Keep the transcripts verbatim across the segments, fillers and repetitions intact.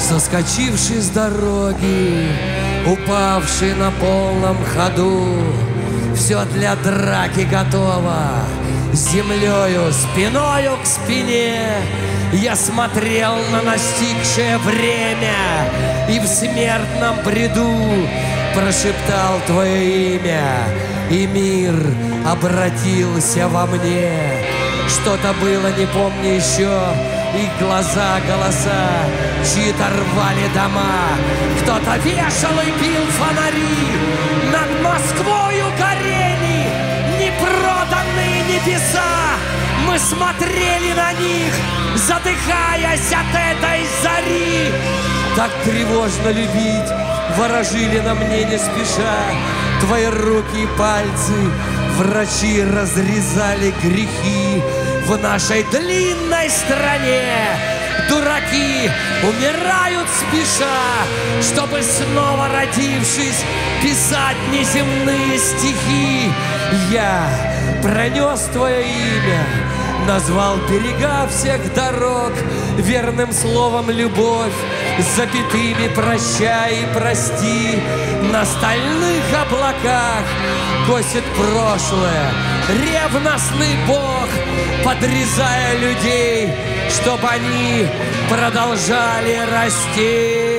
Соскочивший с дороги, упавший на полном ходу, все для драки готово, землею, спиною к спине. Я смотрел на настигшее время и в смертном бреду прошептал твое имя, и мир обратился во мне. Что-то было, не помню еще, их глаза, голоса, чьи-то рвали дома. Кто-то вешал и бил фонари, над Москвою горели непроданные небеса. Мы смотрели на них, задыхаясь от этой зари. Так тревожно любить, ворожили на мне не спеша. Твои руки и пальцы, врачи разрезали грехи. В нашей длинной стране дураки умирают спеша, чтобы снова родившись писать неземные стихи. Я пронес твое имя, назвал берега всех дорог верным словом любовь, запятыми прощай и прости. На стальных облаках косит прошлое ревностный Бог, подрезая людей, чтоб они продолжали расти.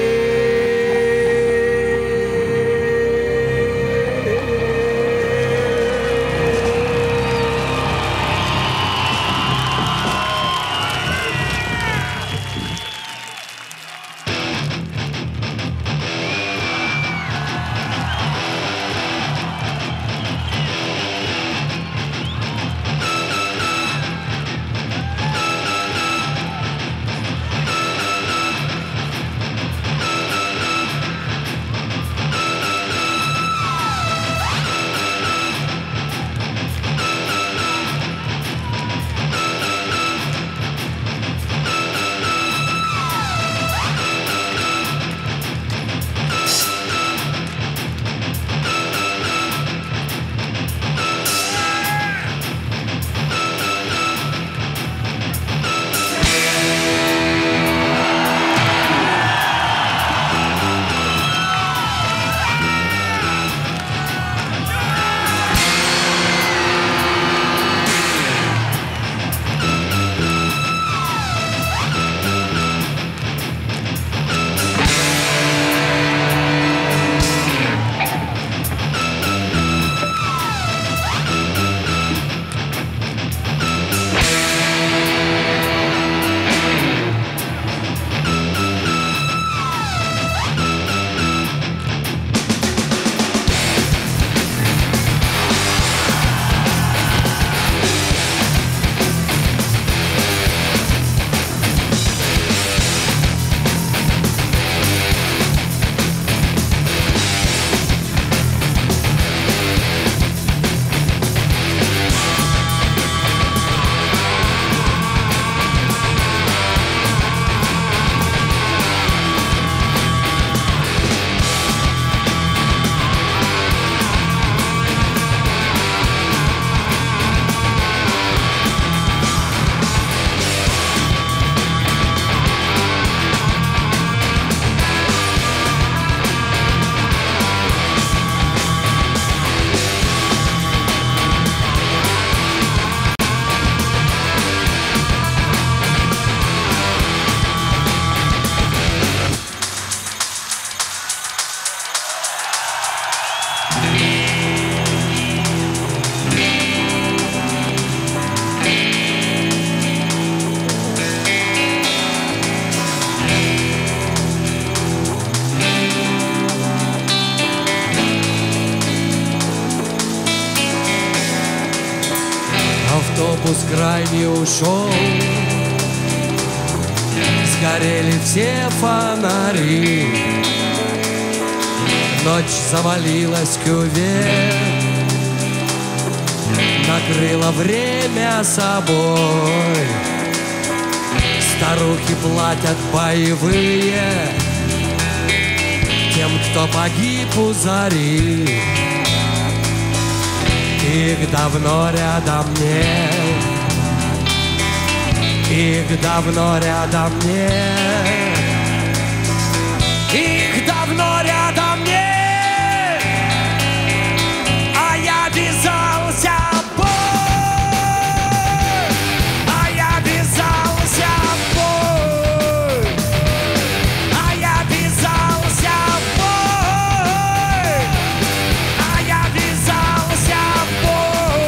автобус крайний ушел, сгорели все фонари, ночь завалилась кювет, накрыло время собой. Старухи платят боевые тем, кто погиб у зари. Их давно рядом нет, их давно рядом нет. давно рядом нет, а я вязался в бой, а я вязался в бой, а я вязался в бой, а я вязался в бой.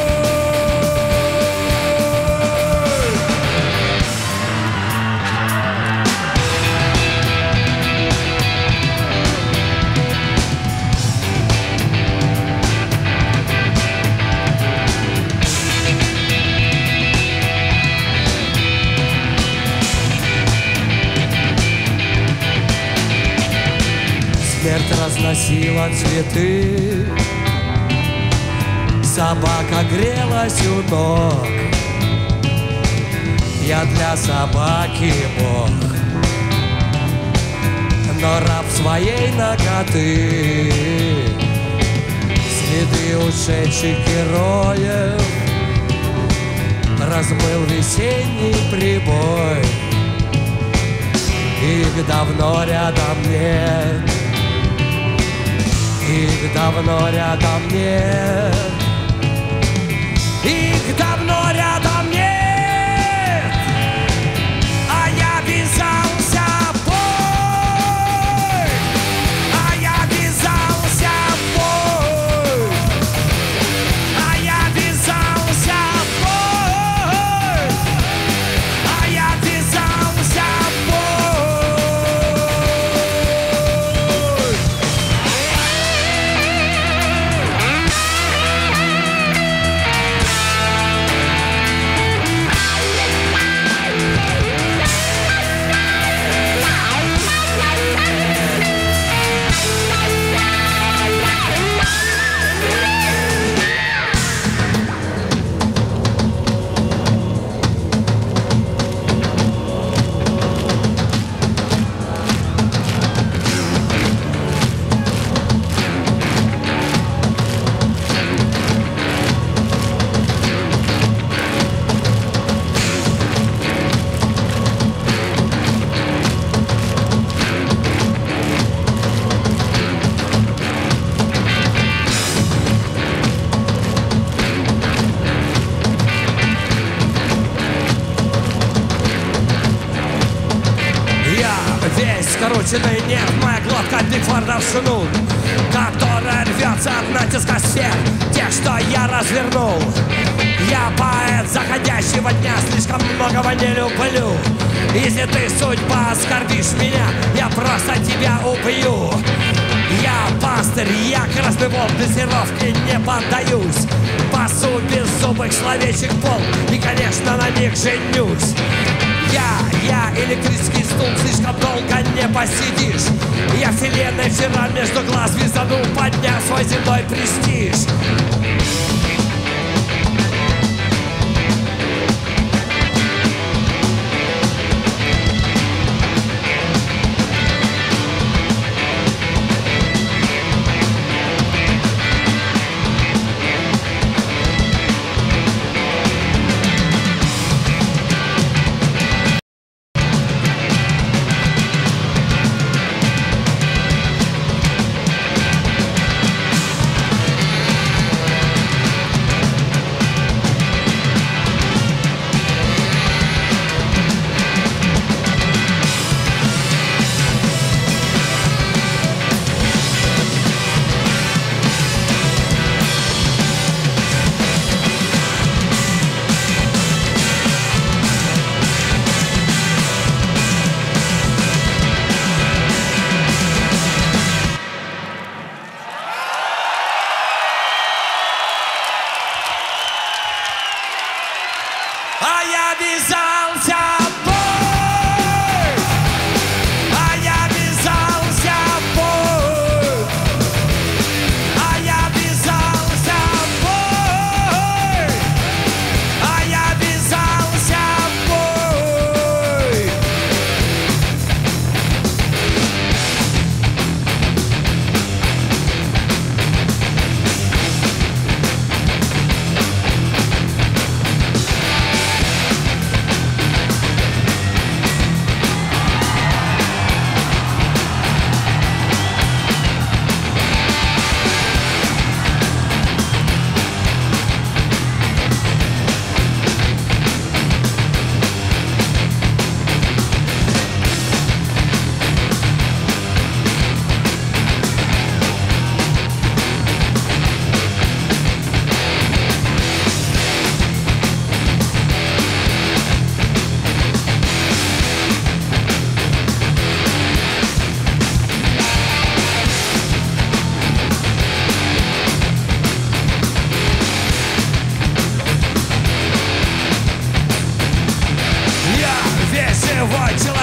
Смерть разносила цветы, собака грелась у ног. Я для собаки бог, но раб своей наготы. Следы ушедших героев размыл весенний прибой. Их давно рядом нет, их давно рядом нет, их давно рядом нет, а я вязался в бой, а я вязался в бой, а я вязался в бой, а я вязался в бой. Скрученный нерв, моя глотка Бигфордов шнур, которая рвется от натиска сфер, тех, что я развернул. Я поэт заходящего дня, слишком многого не люблю. Если ты судьба оскорбишь меня, я просто тебя убью. Я пастырь, я красный волк, дозировки не поддаюсь. Пасу беззубых словечек пол и, конечно, на них женюсь. Я, я электрический стул, слишком долго не посидишь. Я вселенной вчера между глаз звезданул, подняв свой земной престиж.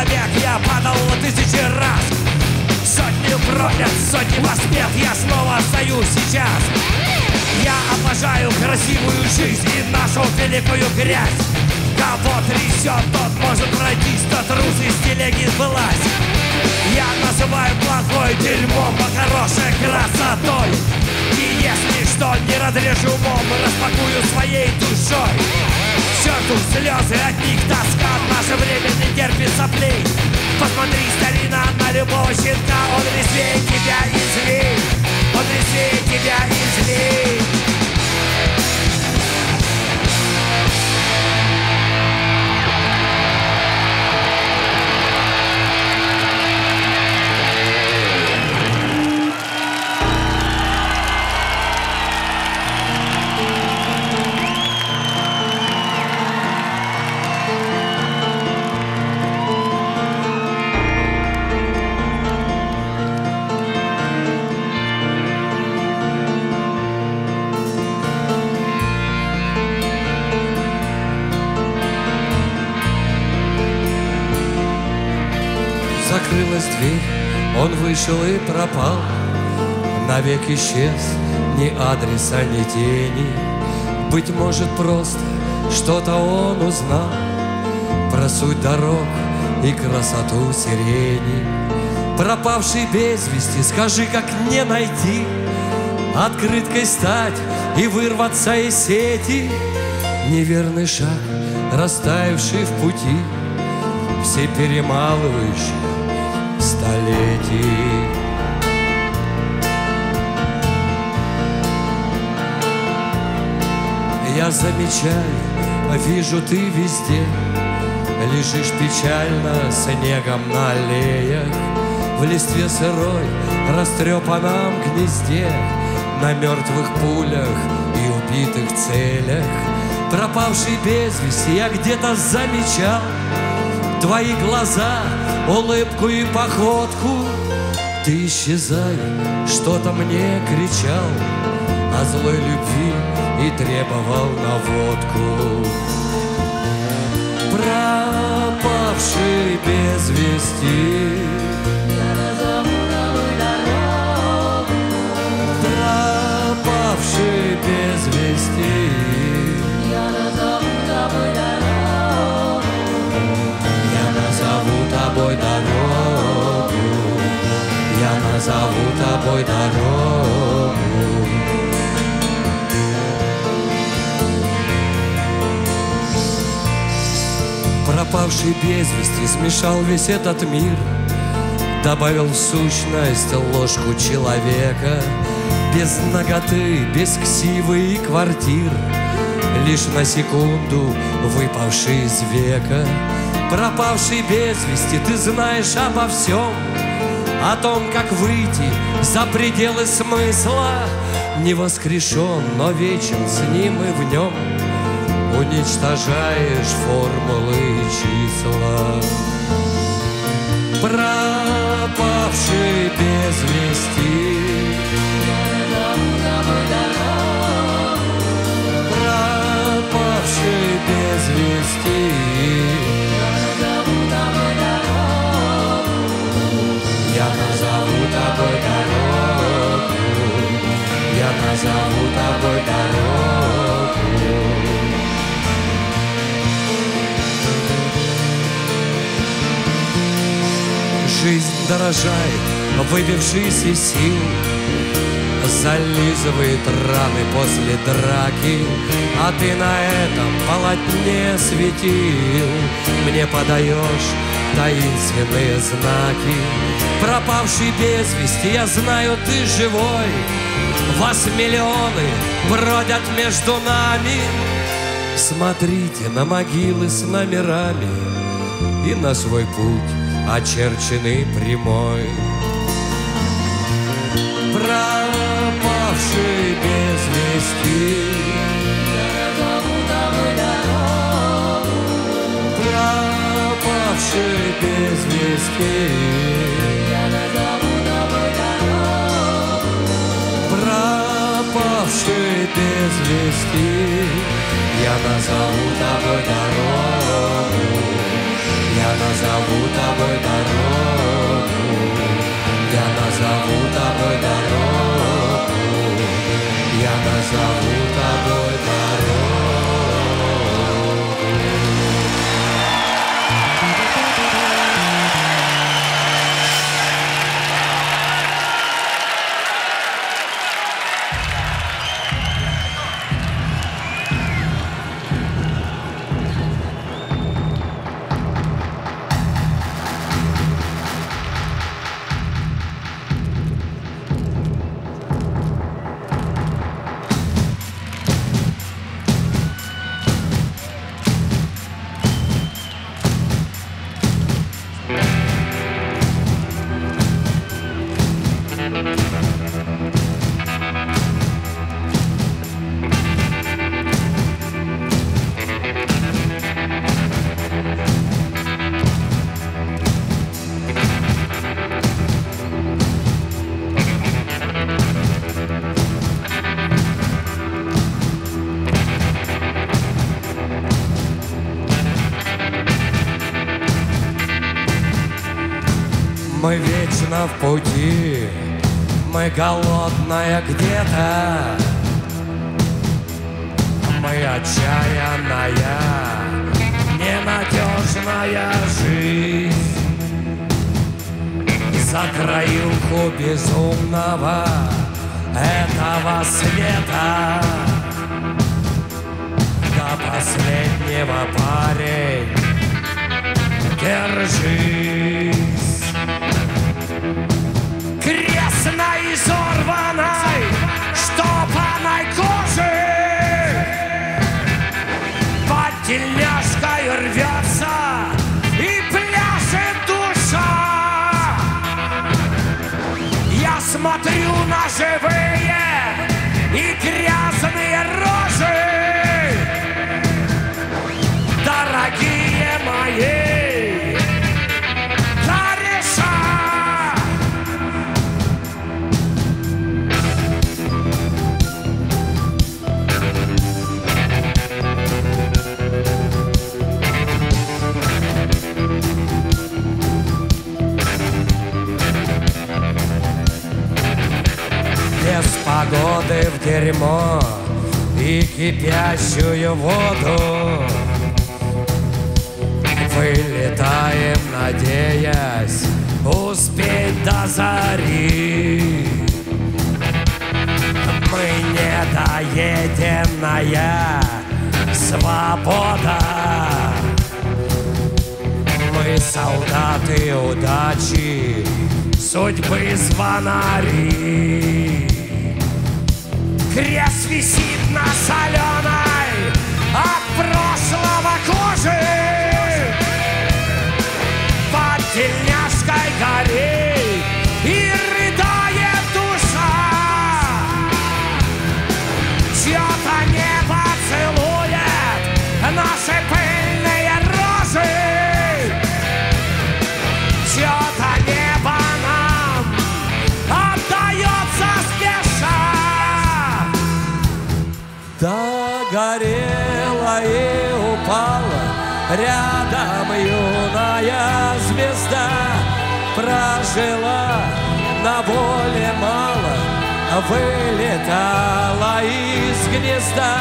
человек, я падал тысячи раз. Сотни пролет, сотни воспет, я снова стою сейчас. Я обожаю красивую жизнь и нашу великую грязь. Кого трясет, тот может пройтись, тот трус из телеги вылазь. Я называю плохое дерьмом, а хорошее красотой. И если что, не разрежу умом, распакую своей душой. К черту слезы, от них тоска, наше время не терпит соплей. Посмотри, старина, на любого щенка, он резвее тебя и злей. Он резвее тебя и злей. Закрылась дверь, он вышел и пропал. Навек исчез, ни адреса, ни тени. Быть может, просто что-то он узнал про суть дорог и красоту сирени. Пропавший без вести, скажи, как не найти, открыткой стать и вырваться из сети. Неверный шаг, растаявший в пути, все перемалывающие столетий. Я замечаю, вижу, ты везде лежишь печально снегом на аллеях, в листве сырой, растрепанном гнезде, на мертвых пулях и убитых целях. Пропавший без вести, я где-то замечал твои глаза, улыбку и походку. Ты исчезай, что-то мне кричал о злой любви и требовал наводку. Пропавший без вести, я назову тобой дорогу. Пропавший без вести, я назову тобой дорогу. Я назову тобой дорогу. Я назову тобой дорогу. Пропавший без вести смешал весь этот мир, добавил в сущность ложку человека, без наготы, без ксивы и квартир, лишь на секунду выпавший из века. Пропавший без вести, ты знаешь обо всем, о том, как выйти за пределы смысла. Не воскрешен, но вечен с ним и в нем, уничтожаешь формулы и числа. Пропавший без вести, пропавший без вести, я назову тобой дорогу. Я назову тобой дорогу. Жизнь дорожает, выбившись из сил, зализывает раны после драки, а ты на этом полотне светил, мне подаешь таинственные знаки. Пропавший без вести, я знаю, ты живой, вас миллионы бродят между нами. Смотрите на могилы с номерами и на свой путь, очерченный прямой. Пропавший без вести, я назову тобой дорогу. Пропавший без вести, я назову тобой дорогу. Пропавший без вести, я назову тобой дорогу. Я назову назову тобой дорогу, я назову тобой дорогу, я назову тобой дорогу. Мы вечно в пути, мы голодная где-то, мы отчаянная, ненадежная жизнь. За краюху безумного этого света до последнего, парень, держись. Крест на изорванной, штопанной коже, под тельняшкой рвется и пляшет душа. Я смотрю на живые и грязные рожи, дорогие мои кореша. Без погоды в дерьмо и кипящую воду вылетаем, надеясь успеть до зари. Мы недоеденная свобода, мы солдаты удачи, судьбы звонари. Крест висит на соленой от прошлого кожи, под тельняшкой горей и рыдает душа. Чьё-то небо целует наши пыльные рожи, чьё-то небо нам отдается спеша. Догорела и упала рядом юная звезда, прожила на воле мало, вылетала из гнезда,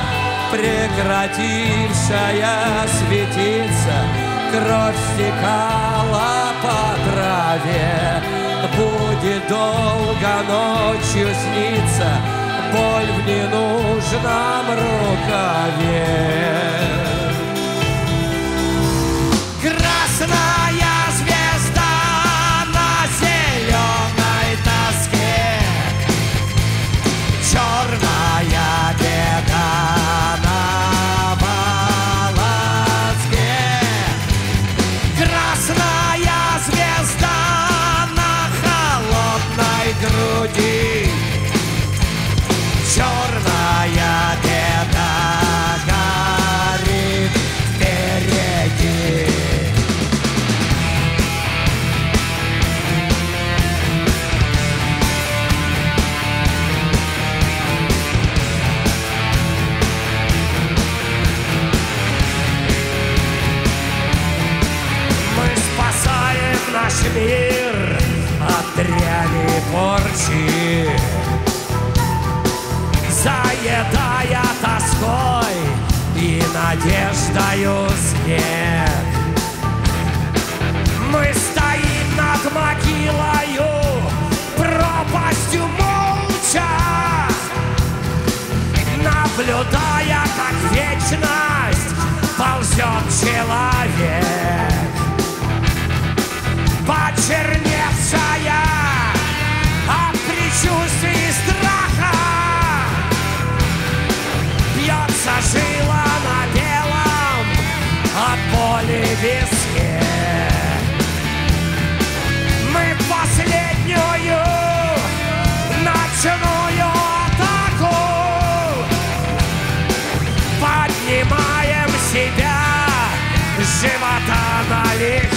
прекратившая светиться, кровь стекала по траве. Будет долго ночью сниться боль в ненужном рукаве. Красная звезда на зеленой доске, черная беда на волоске. Красная звезда на холодной груди, черная беда горит. мир от дряни и порчи, заедая тоской и надеждою снег. Мы стоим над могилою, пропастью молча, наблюдая, как вечность ползет человек. Почерневшая от предчувствий страха, бьется жила на белом от боли в виске. Мы в последнюю ночную атаку поднимаем себя с живота налегке.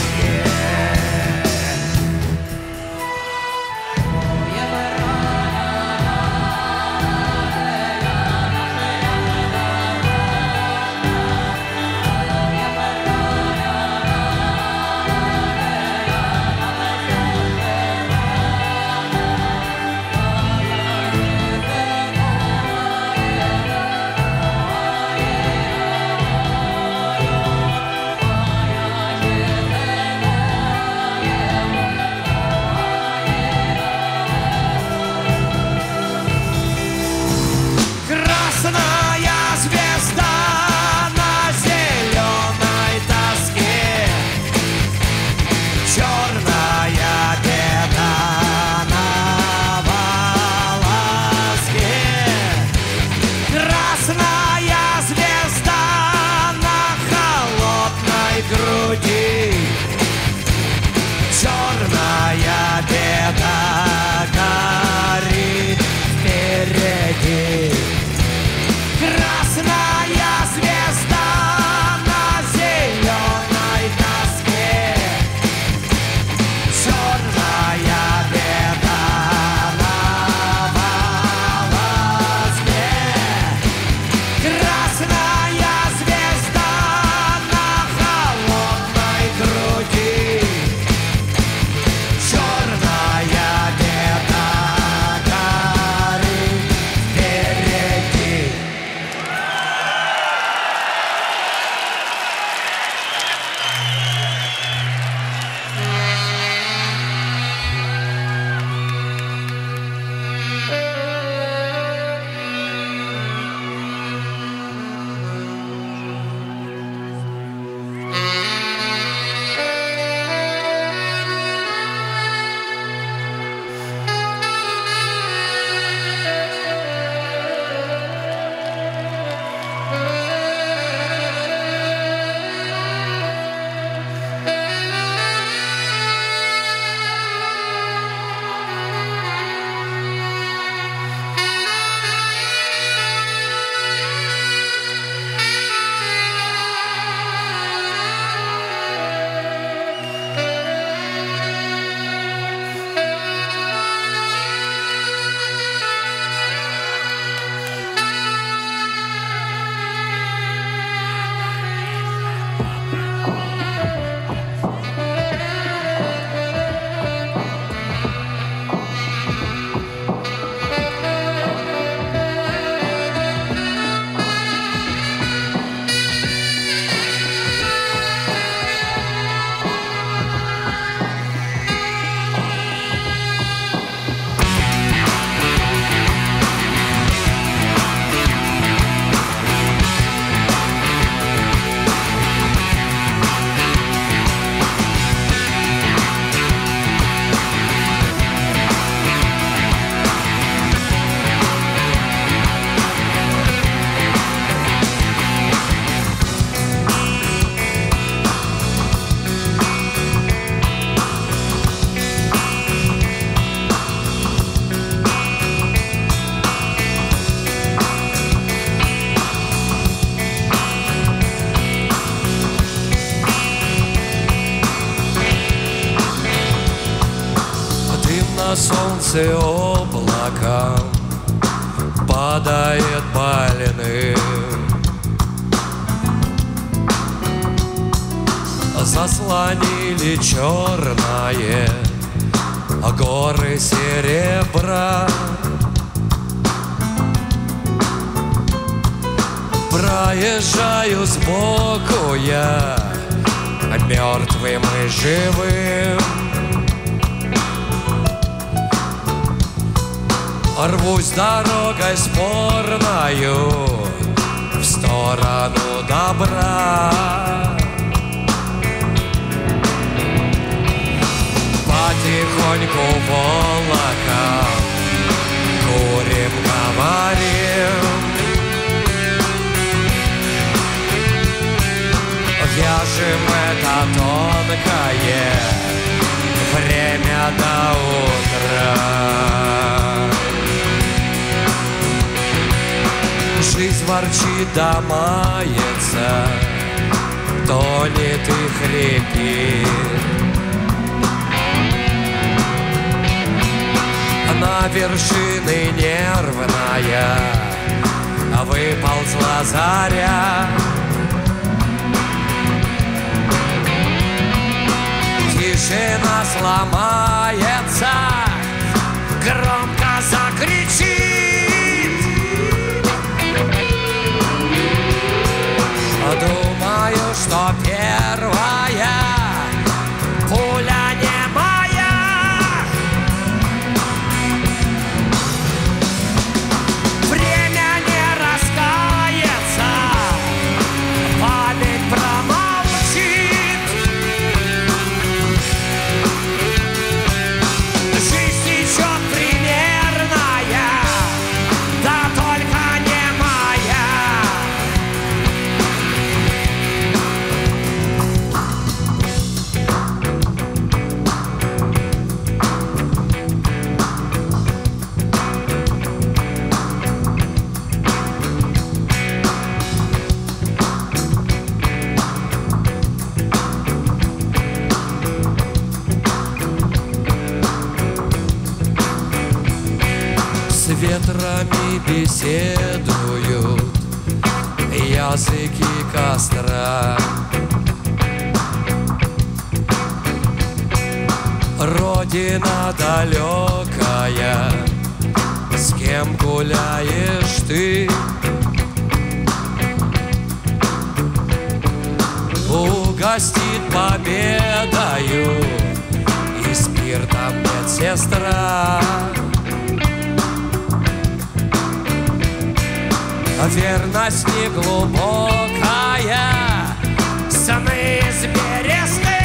на солнце облакам падает больным. заслонили черное горы серебра. Проезжаю сбоку я, мертвым и живым. Рвусь дорогой спорною в сторону добра. Потихоньку волоком курим, говорим. Вяжем это тонкое время до утра. Жизнь ворчит да мается, тонет и хрипит. На вершины нервная выползла заря. Тишина сломается, громко закричит. Думаю, что первая пуля не моя. Время не раскается, память промолчит. Жизнь течет примерная, да только не моя. С ветрами беседуют языки костра. Родина далекая, с кем гуляешь ты? Угостит победою и спиртом медсестра. Верность неглубокая, сны из бересты.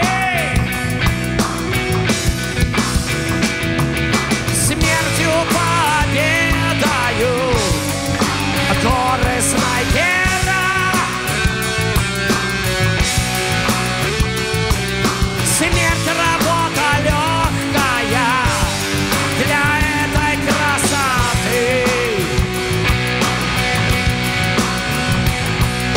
Смертью победою горы снайпера. Смерть работа легкая для этой красоты.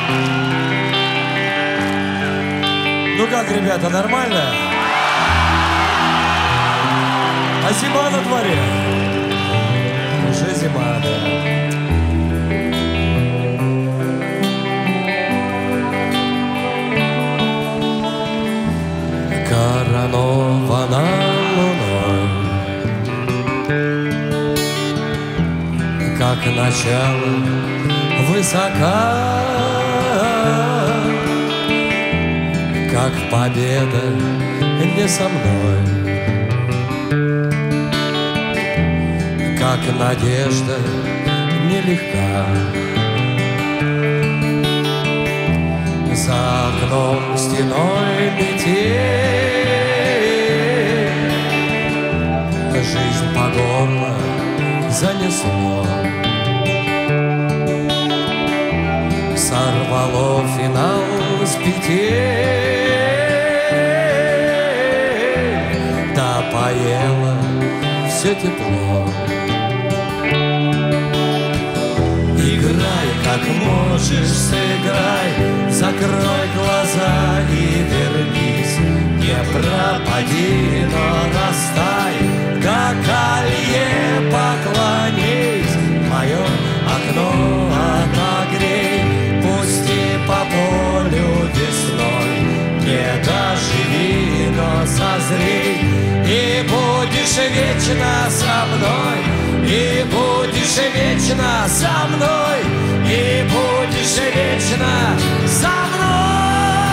Ну как, ребята, нормально? А зима на дворе? Уже зима, да. Коронована луной, как начало высока, как победа не со мной, как надежда нелегка. За окном стеной метель, жизнь по горло занесло, сорвало финал с петель, да поело все тепло. Играй, как можешь, сыграй, закрой глаза и вернись, не пропади, но растай, до колье поклонись, мое окно отогрей, пусти по полю весной, не доживи, но созрей, и будешь вечно со мной, и будешь вечно со мной, и будешь вечно со мной.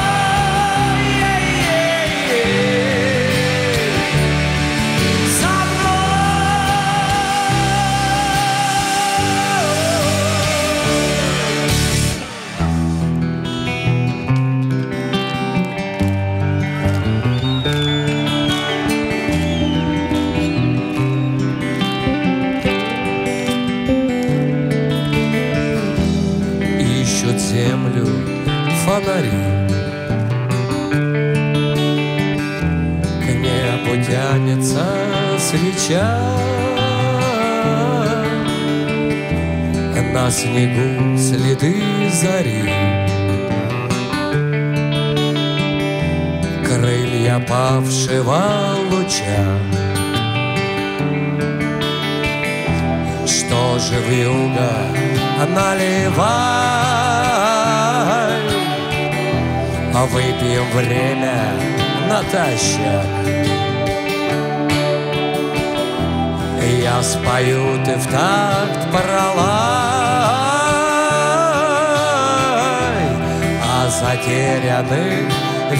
Землю фонари, к небу тянется свеча, на снегу следы зари, крылья павшего луча. Что же вьюга наливай, а выпьем время натощак. Я спою, ты в такт пролай о затерянных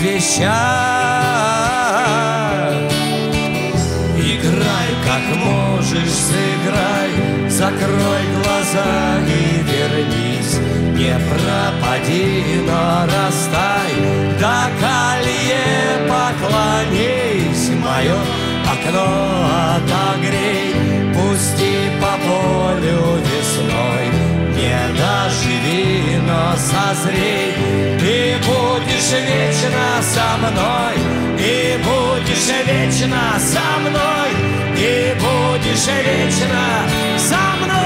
вещах. Играй, как можешь, сыграй, закрой глаза и вернись, не пропади, но растай, до колье поклонись, мое окно отогрей, пусти по полю весной, не доживи, но созрей, и будешь вечно со мной, и будешь вечно со мной, и будешь вечно со мной.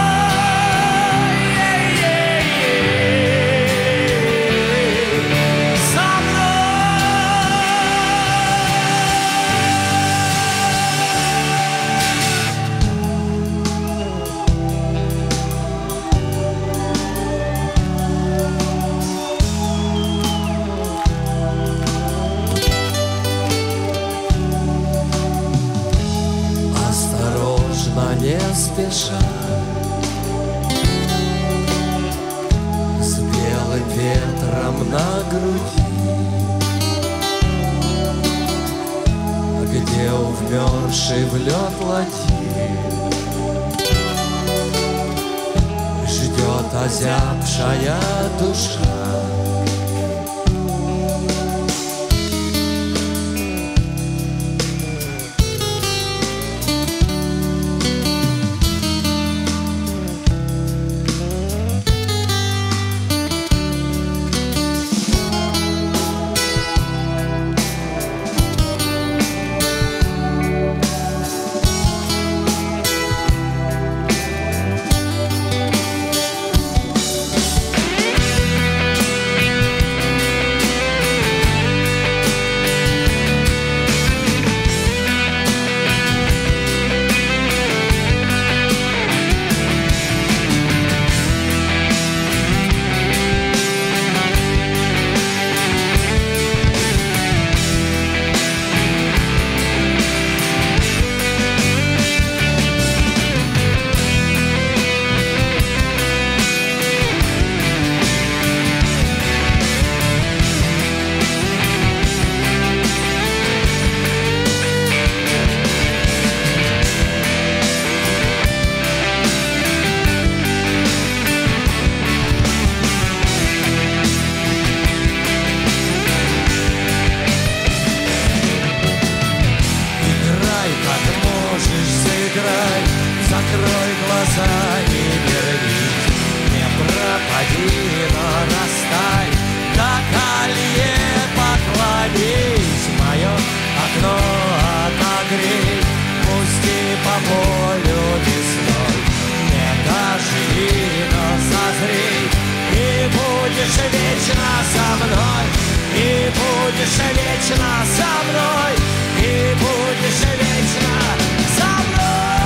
Не спеша, с белым ветром на груди, где увмерший в лед ладьи ждет озябшая душа. будешь вечно со мной, и будешь вечно со мной, и будешь вечно со мной.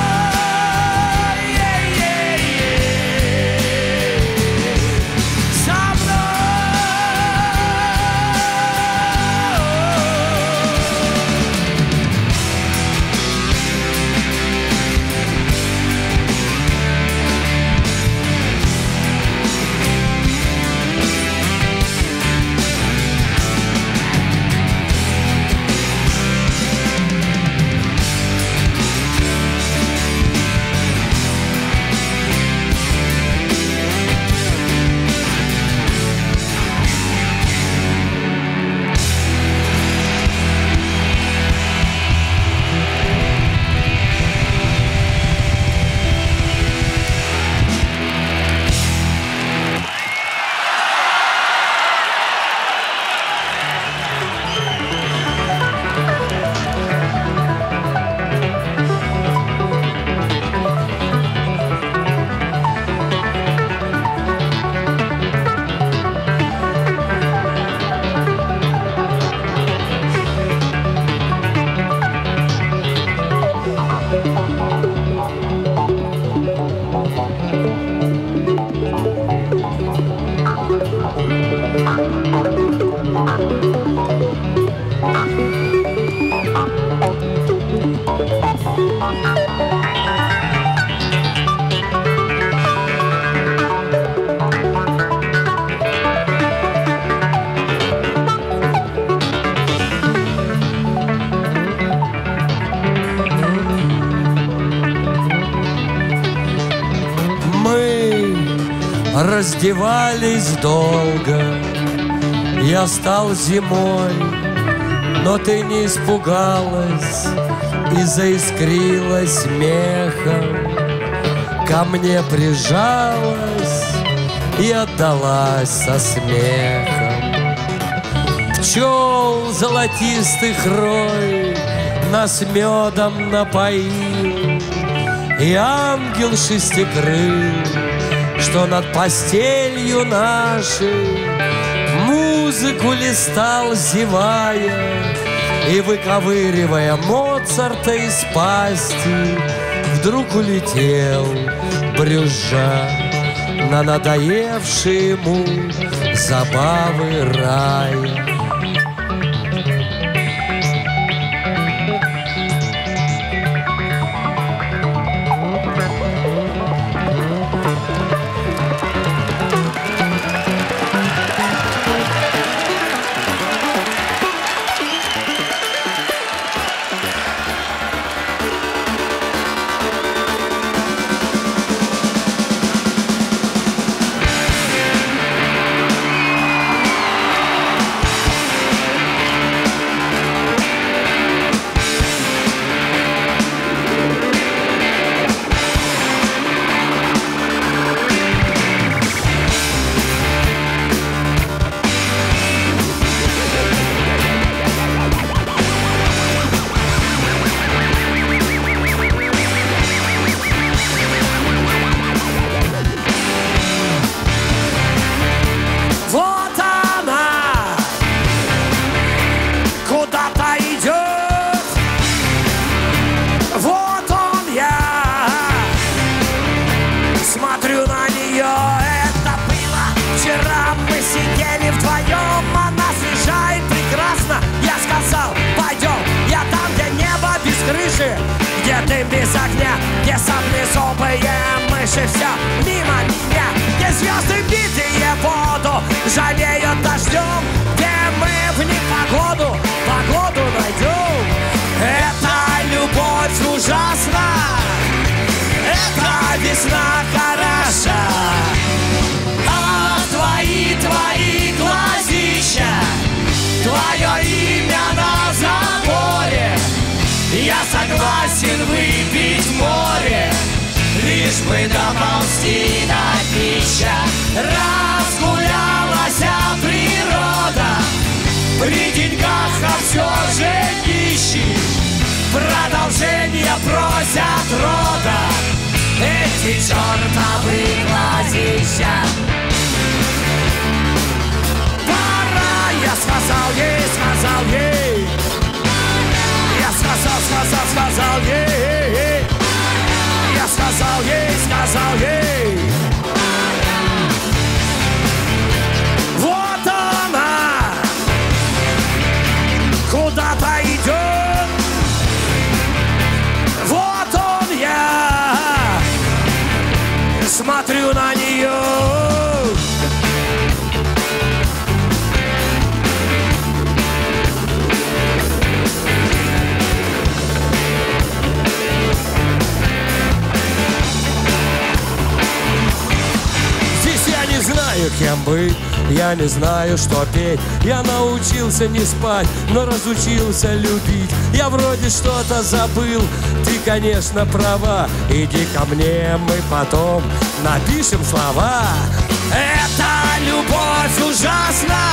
Раздевались долго, я стал зимой, но ты не испугалась и заискрилась мехом, ко мне прижалась и отдалась со смехом. Пчел золотистых рой нас медом напоил, и ангел шестикрыл, что над постелью нашей музыку листал, зевая, и, выковыривая Моцарта из пасти, вдруг улетел, брюзжа, на надоевшие ему забавы рая. Где ты без огня, где саблезубые мыши, все мимо меня, где звезды, битые в воду, жалеют дождем, где мы в непогоду погоду найдем. Это любовь ужасна, это весна хороша. Ах, твои, твои глазища, твое имя на заборе. Я согласен выпить море, лишь бы доползти до днища. Разгулялась природа, при деньгах, а все же нищий. Продолжение просят рода эти чертовы глазища. сказал ей, я сказал ей, сказал ей. Вот она куда-то идет, вот он я, смотрю на нее. Я не знаю, кем быть, я не знаю, что петь. Я научился не спать, но разучился любить. Я вроде что-то забыл, ты, конечно, права. Иди ко мне, мы потом напишем слова. Это любовь ужасна,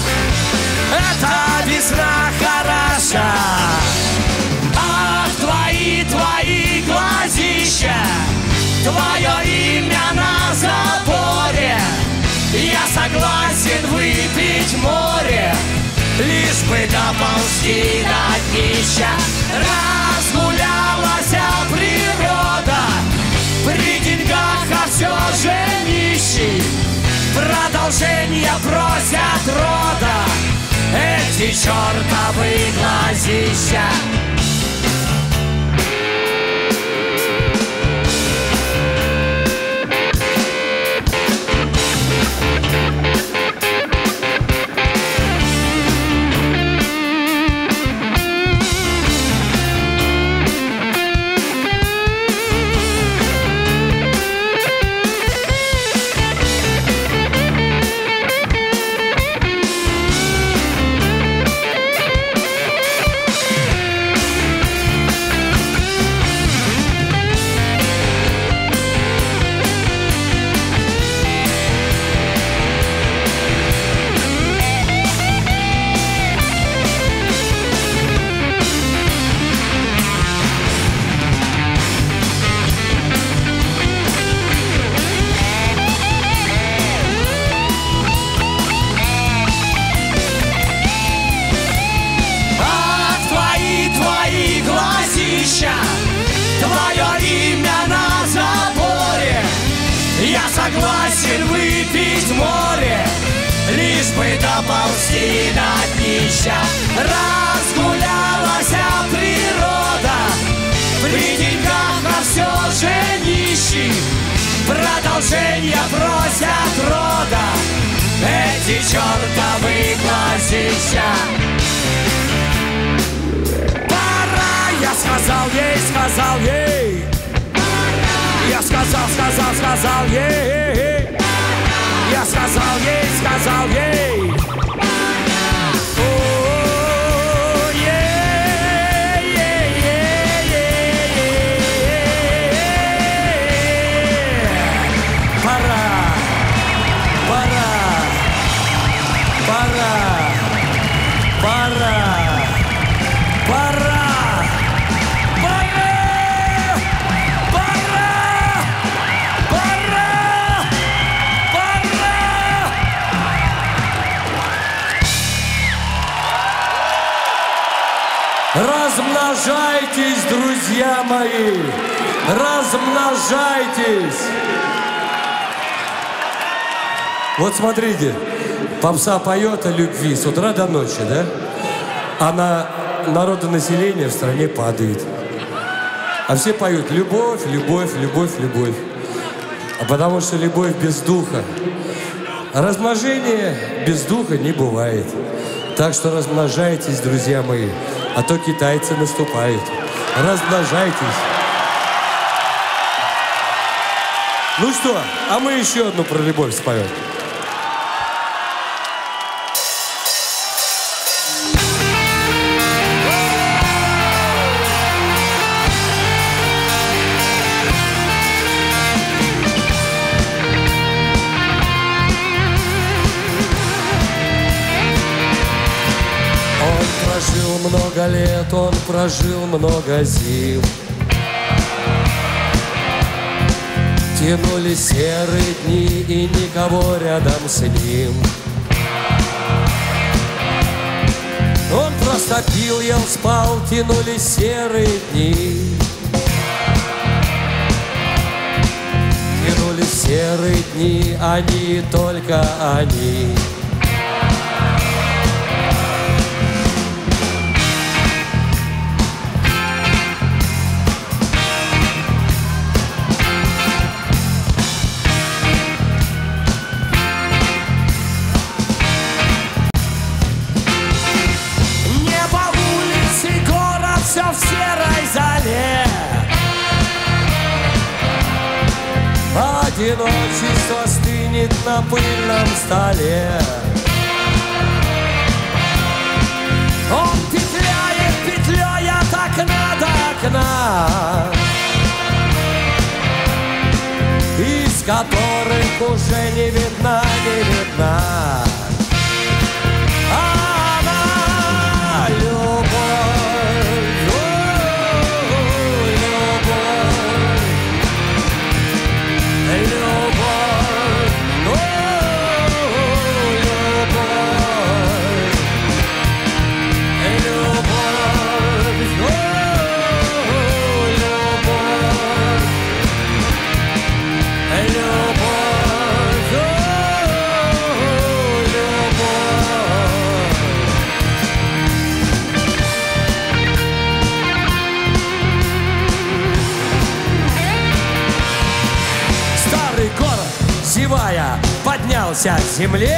это весна хороша. Ах, твои, твои глазища, твое имя на заборе. Я согласен выпить море, лишь бы доползти до днища. Разгулялась природа, при деньгах, а все же нищий. Продолжение просят рода эти чертовы глазища. Твое имя на заборе. Я согласен выпить море, лишь бы доползти до днища. Разгулялась природа, при деньгах, а все же нищий. Продолжение просят рода эти чертовы глазища. Я сказал ей, сказал ей, я сказал, сказал, сказал ей, я сказал ей, сказал ей. О, ей, ей, ей, ей, ей. Пора, пора, пора, пора, пора. Размножайтесь, друзья мои! Размножайтесь! Вот смотрите, попса поет о любви с утра до ночи, да? А на народонаселение в стране падает. А все поют любовь, любовь, любовь, любовь. А потому что любовь без духа. А размножение без духа не бывает. Так что размножайтесь, друзья мои. А то китайцы наступают. Размножайтесь. Ну что, а мы еще одну про любовь споем. Много лет он прожил, много зим. Тянулись серые дни, и никого рядом с ним. Он просто пил, ел, спал, тянулись серые дни. Тянулись серые дни, они и только они. Все в серой зале, одиночество стынет на пыльном столе. Он петляет петлей от окна до окна, из которых уже не видна, не видна она, любовь. зевая, поднялся с земли.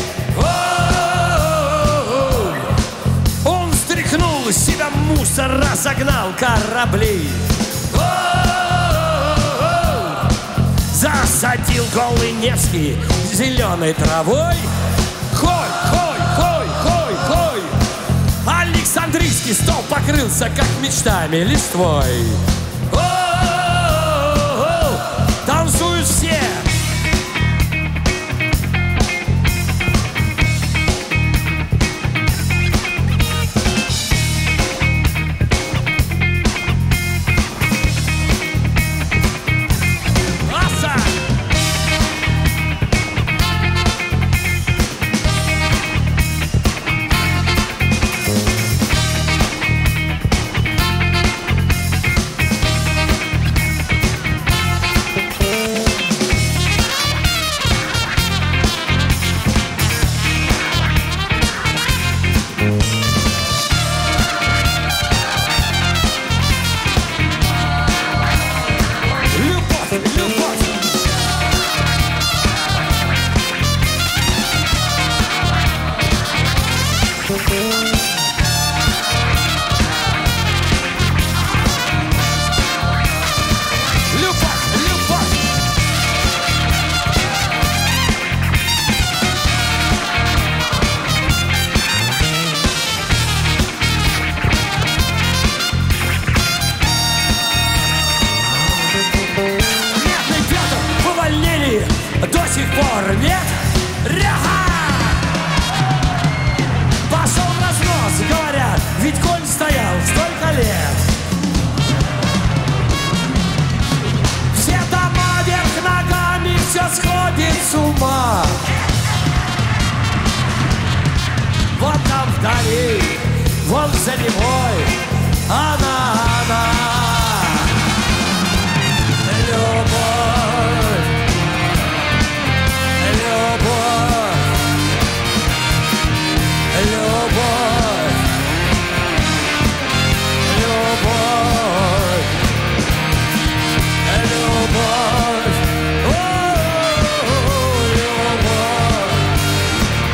Он стряхнул с себя мусор, разогнал корабли. Засадил голый Невский зеленой травой. Хой, хой, хой, хой, хой. Александрийский стол покрылся, как мечтами, листвой. Танцуют все. До сих пор нет. Ряха! Пошел разнос, говорят, ведь конь стоял столько лет. Все дома вверх ногами, все сходит с ума. Вот там вдали, вон за Невой, она, она, любовь.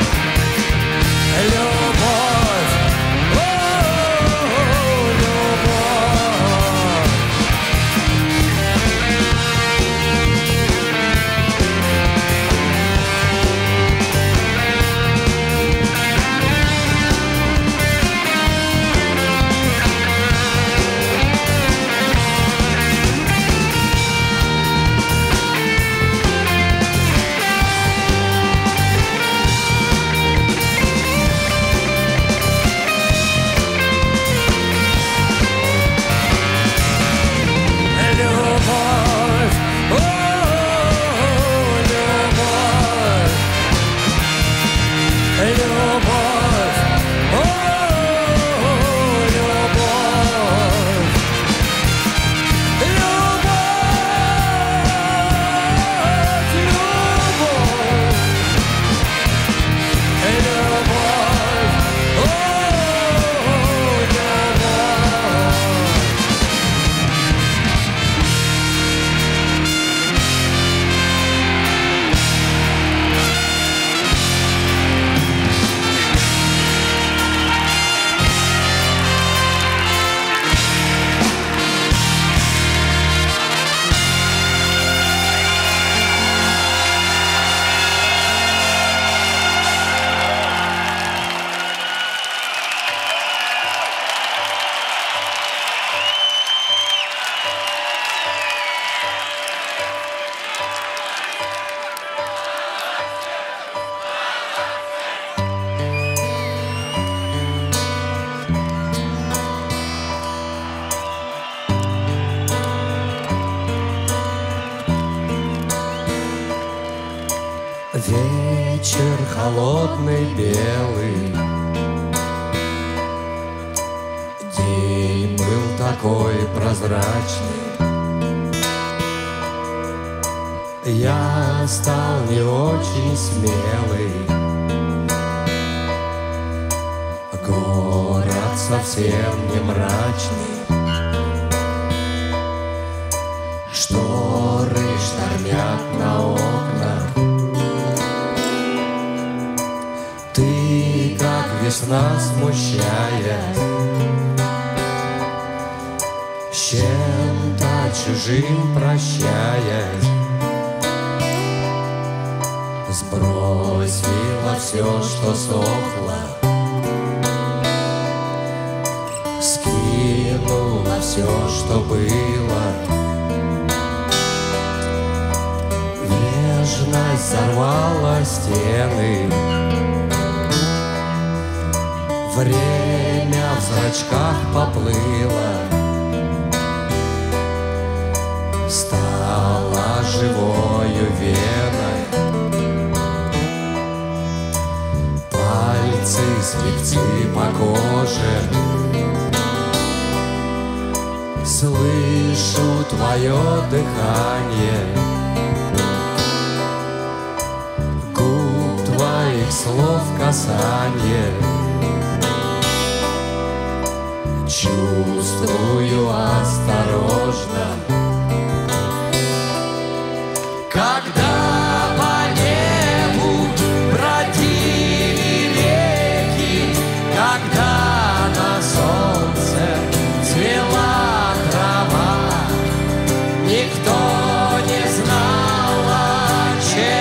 Любовь, холодный белый. День был такой прозрачный. Я стал не очень смелый. Город совсем не мрачный. Шторы штормят на окнах. Ты, как весна, смущаясь, с чем-то чужим прощаясь, сбросила все, что сохло, скинула все, что было. Нежность взорвала стены. Время в зрачках поплыло. Стала живою веной. Пальцы, слепцы по коже. Слышу твое дыхание. Губ твоих слов касание. Чувствую осторожно. Когда по небу бродили реки, когда на солнце цвела трава, никто не знал о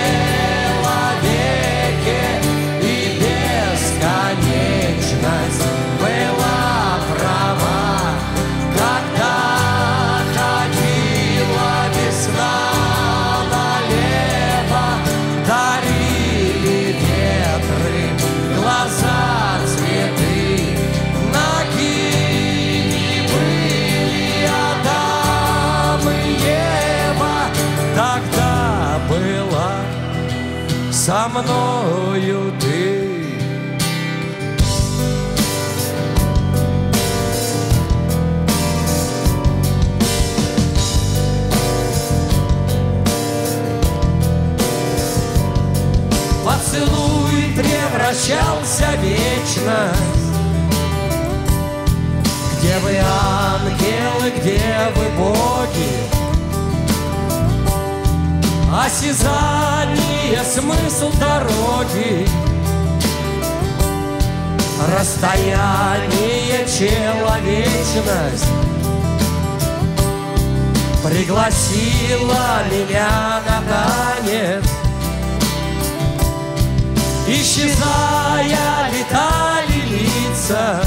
человеке, и бесконечность была права. Когда ходила весна налево, дарили ветры глаза цветы. Ноги были Адам и Ева. Тогда была со мною ты. Поцелуй превращался в вечность. Где вы, ангелы, где вы, боги? Осязание, смысл дороги. Расстояние, человечность пригласила меня на танец. Исчезая, летали лица.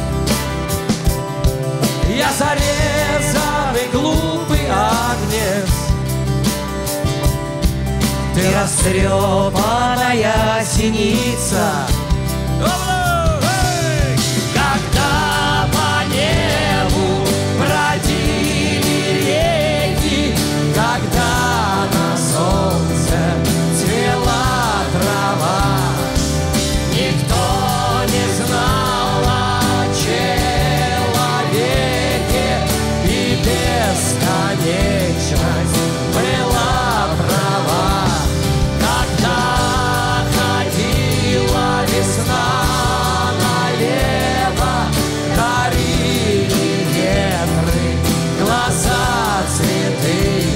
Я зарезанный глупый агнец. Ты растрепанная синица. Когда по небу бродили реки, когда на солнце цвела трава, никто не знал о человеке, и бесконечность была права. Когда ходила весна налево, дарили ветры глаза цветы.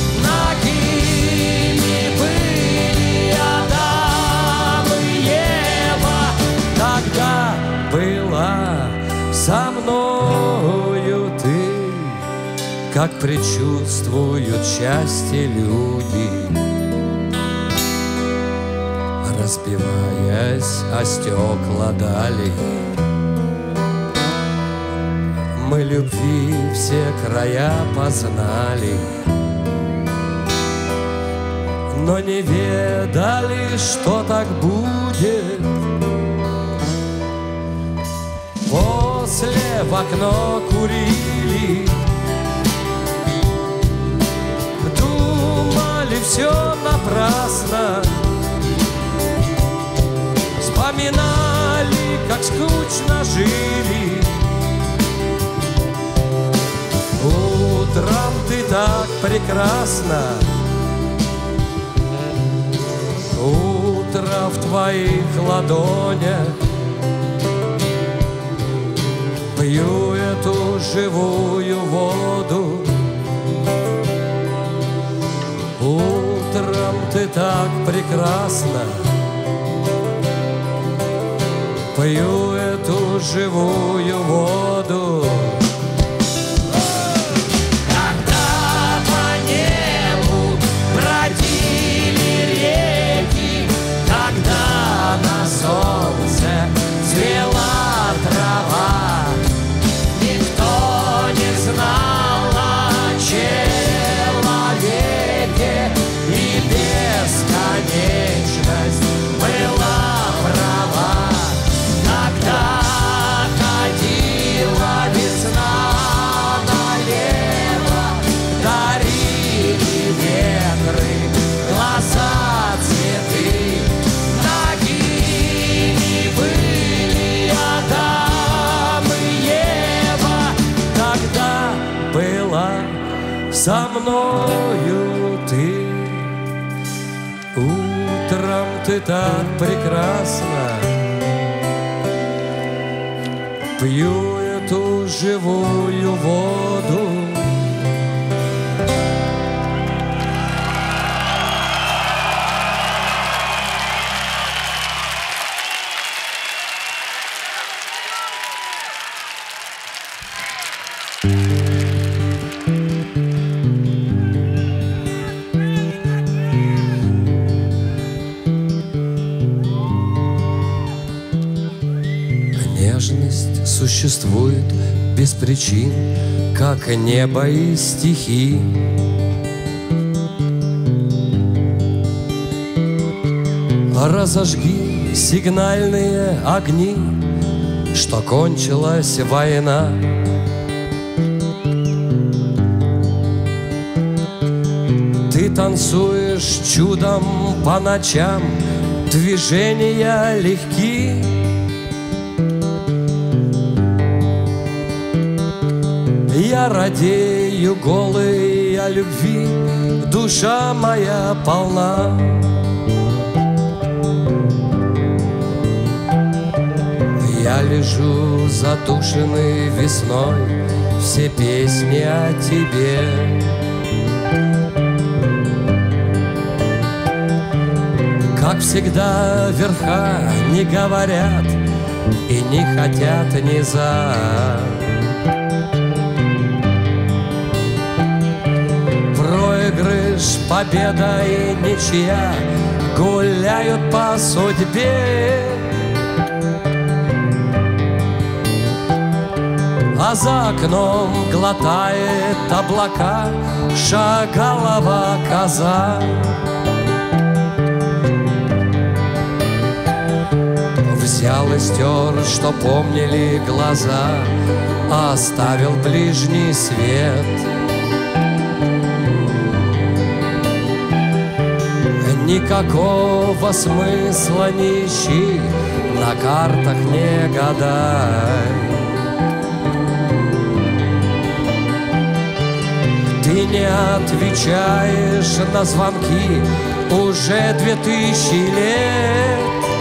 Нагими были Адам и Ева. Тогда была со мною ты. Как предчувствуют счастье люди, разбиваясь о стекла дали. Мы любви все края познали, но не ведали, что так будет. После в окно курили, думали, все напрасно. вспоминали, как скучно жили. Утром ты так прекрасна, утро в твоих ладонях. Пью эту живую воду. Утром ты так прекрасна, пью эту живую воду. Когда по небу бродили реки, когда на солнце цвела трава, никто не знал о человеке, и бесконечность была права. Когда ходила весна налево, дарили ветры глаза цветы, нагими были Адам и Ева. Когда была со мною ты, утром ты так прекрасна, пью эту живую воду. Нежность существует без причин, как небо и стихи. Разожги сигнальные огни, что кончилась война. Ты танцуешь чудом по ночам, движения легки. Я радею голой о любви, душа моя полна. Я лежу задушенный весной, все песни о тебе. Как всегда, верха не говорят и не хотят низа. Проигрыш, победа и ничья гуляют по судьбе. А за окном глотает облака шагалова коза. Взял и стер, что помнили глаза, оставил ближний свет. Никакого смысла не ищи, на картах не гадай. Ты не отвечаешь на звонки уже две тысячи лет.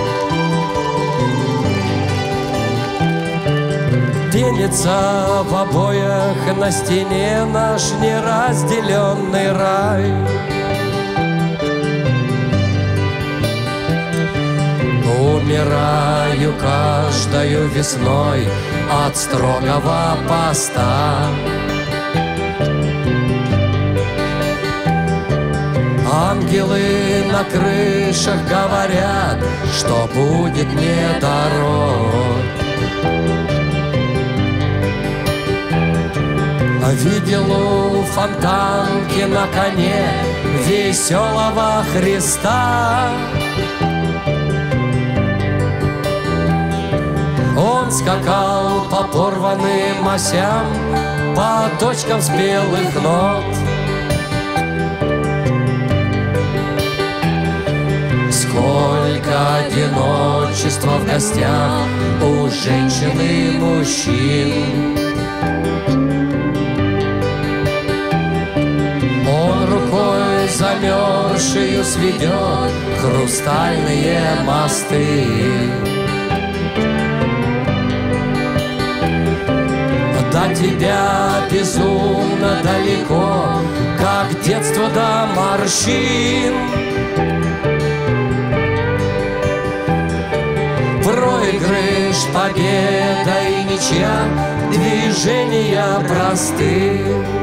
Пенится в обоях на стене наш неразделенный рай. Умираю каждою весной от строгого поста. Ангелы на крышах говорят, что будет не дорог. Видел у фонтанки на коне веселого Христа. Он скакал по порванным осям, по точкам спелых нот. Сколько одиночество в гостях у женщин и мужчин. Он рукой замерзшую сведет хрустальные мосты. До тебя безумно далеко, как детство до морщин. Проигрыш, победа и ничья, движения просты.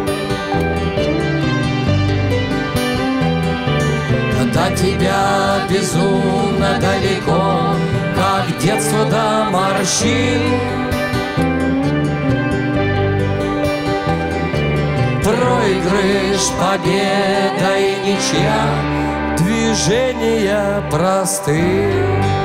До тебя безумно далеко, как детство до морщин. Проигрыш, победа и ничья, движения просты.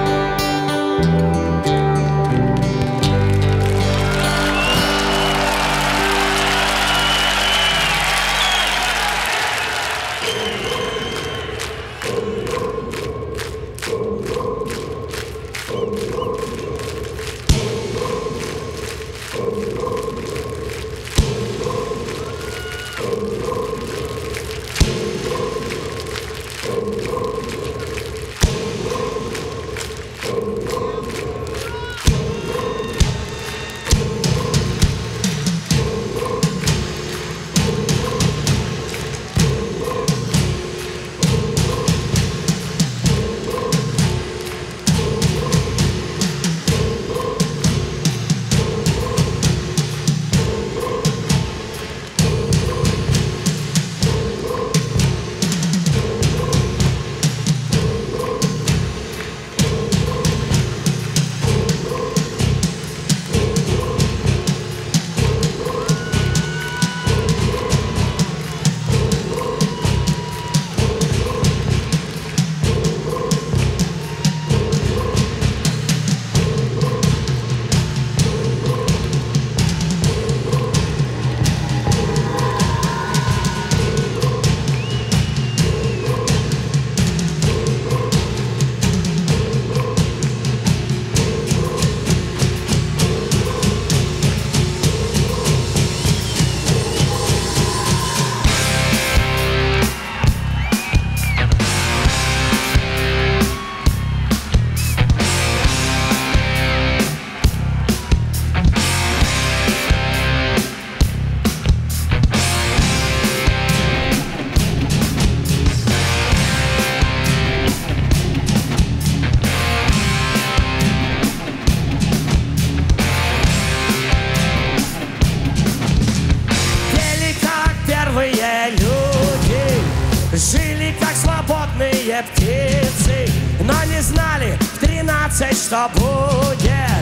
Жили как свободные птицы, но не знали в тринадцать, что будет,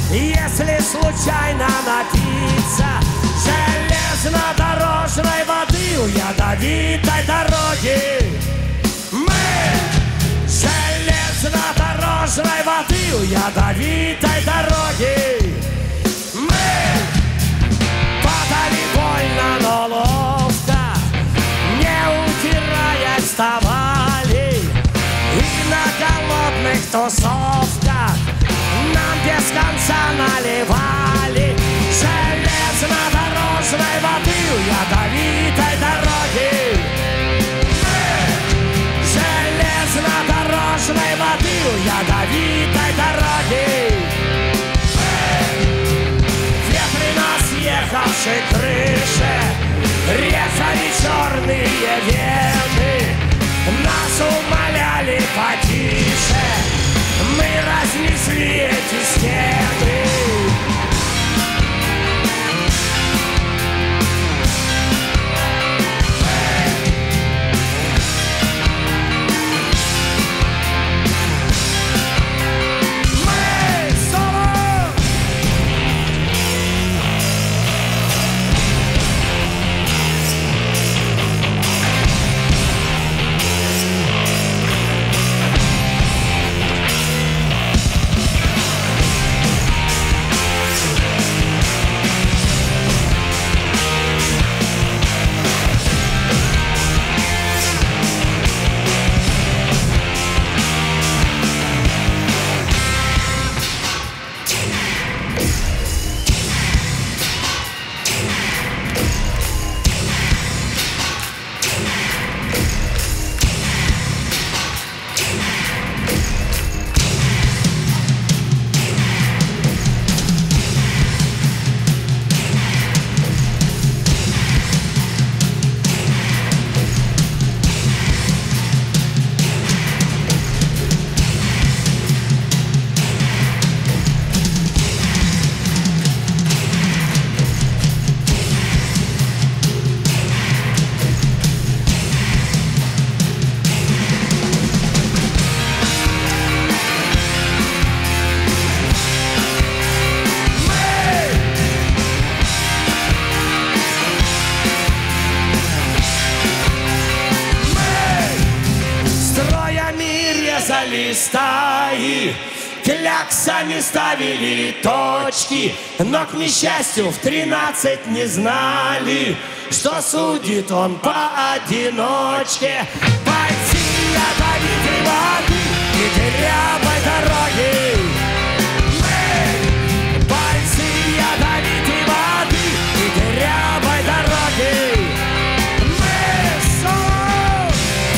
если случайно напиться железнодорожной воды у ядовитой дороги. Мы железнодорожной воды у ядовитой дороги. Мы падали больно, но ловко, не утирая, вставали, и на голодных тусовках нам без конца наливали железнодорожной воды у ядовитой дороги. Мы железнодорожной воды у ядовитой дороги. Ветрено съехавшей крыши резали черные вены, нас умоляли потише, мы разнесли эти стены. Мы стаи кляксами ставили точки, но, к несчастью, в тринадцать не знали, что судит он поодиночке. Пойти отовить воды и дырявой дороги. Мы бойцы ядовитой воды и дырявой дороги. Мы соло.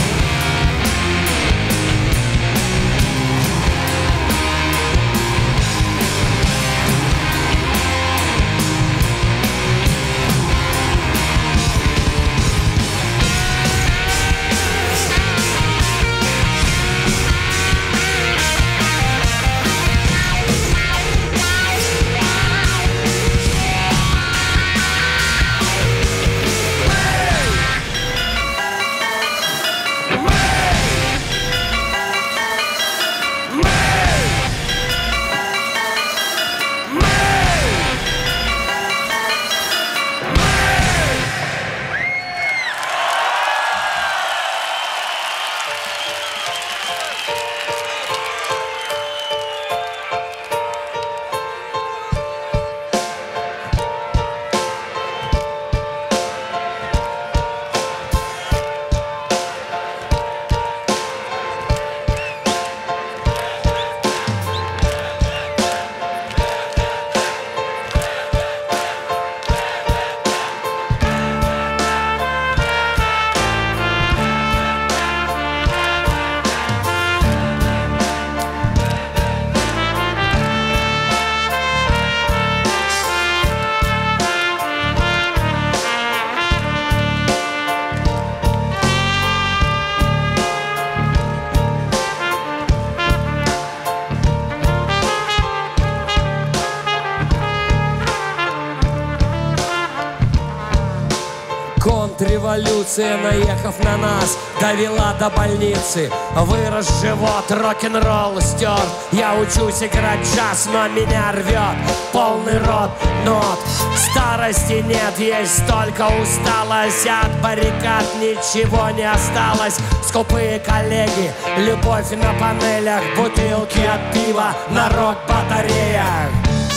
Контрреволюция, наехав на нас, довела до больницы. Вырос живот, рок-н-ролл стерт. Я учусь играть джаз, но меня рвет полный рот нот. Старости нет, есть только усталость. От баррикад ничего не осталось. Скупые коллеги, любовь на панелях, бутылки от пива на рок-батареях.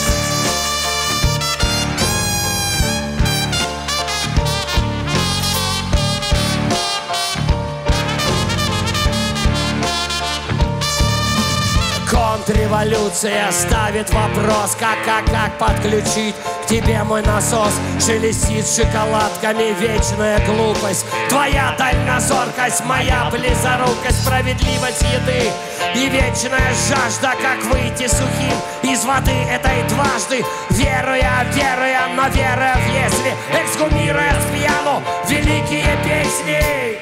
Контрреволюция ставит вопрос, как, как, как подключить к тебе мой насос. Шелестит шоколадками вечная глупость. Твоя дальнозоркость, моя близорукость, справедливость еды и вечная жажда, как выйти сухим из воды этой дважды. Веруя, веруя, но веруя, если эксгумируя с пьяну великие песни.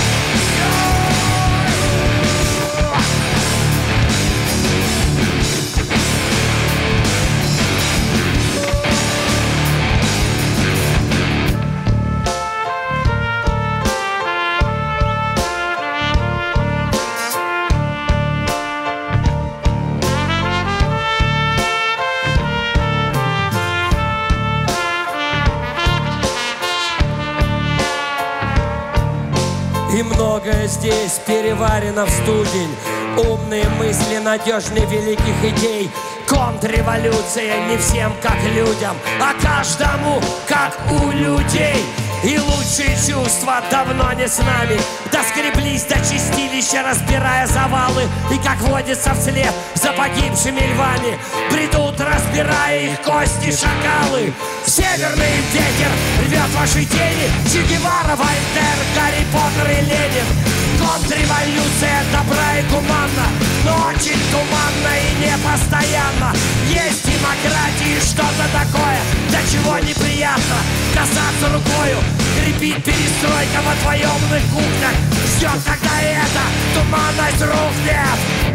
И многое здесь переварено в студень. Умные мысли надежнее великих идей. Контрреволюция не всем как людям, а каждому как у людей. И лучшие чувства давно не с нами. Доскреблись до чистилища, разбирая завалы. И как водится вслед за погибшими львами бредут, разбирая их кости, шакалы. Северный ветер рвет ваши тени. Че Гевара, Вольтер, Гарри Поттер и Ленин. Контрреволюция добра и гуманна, но очень туманно и непостоянно. Есть демократии что-то такое, до чего неприятно касаться рукою. Крепит перестройка во твоемных кухнях. Ждет, когда эта туманность рухнет.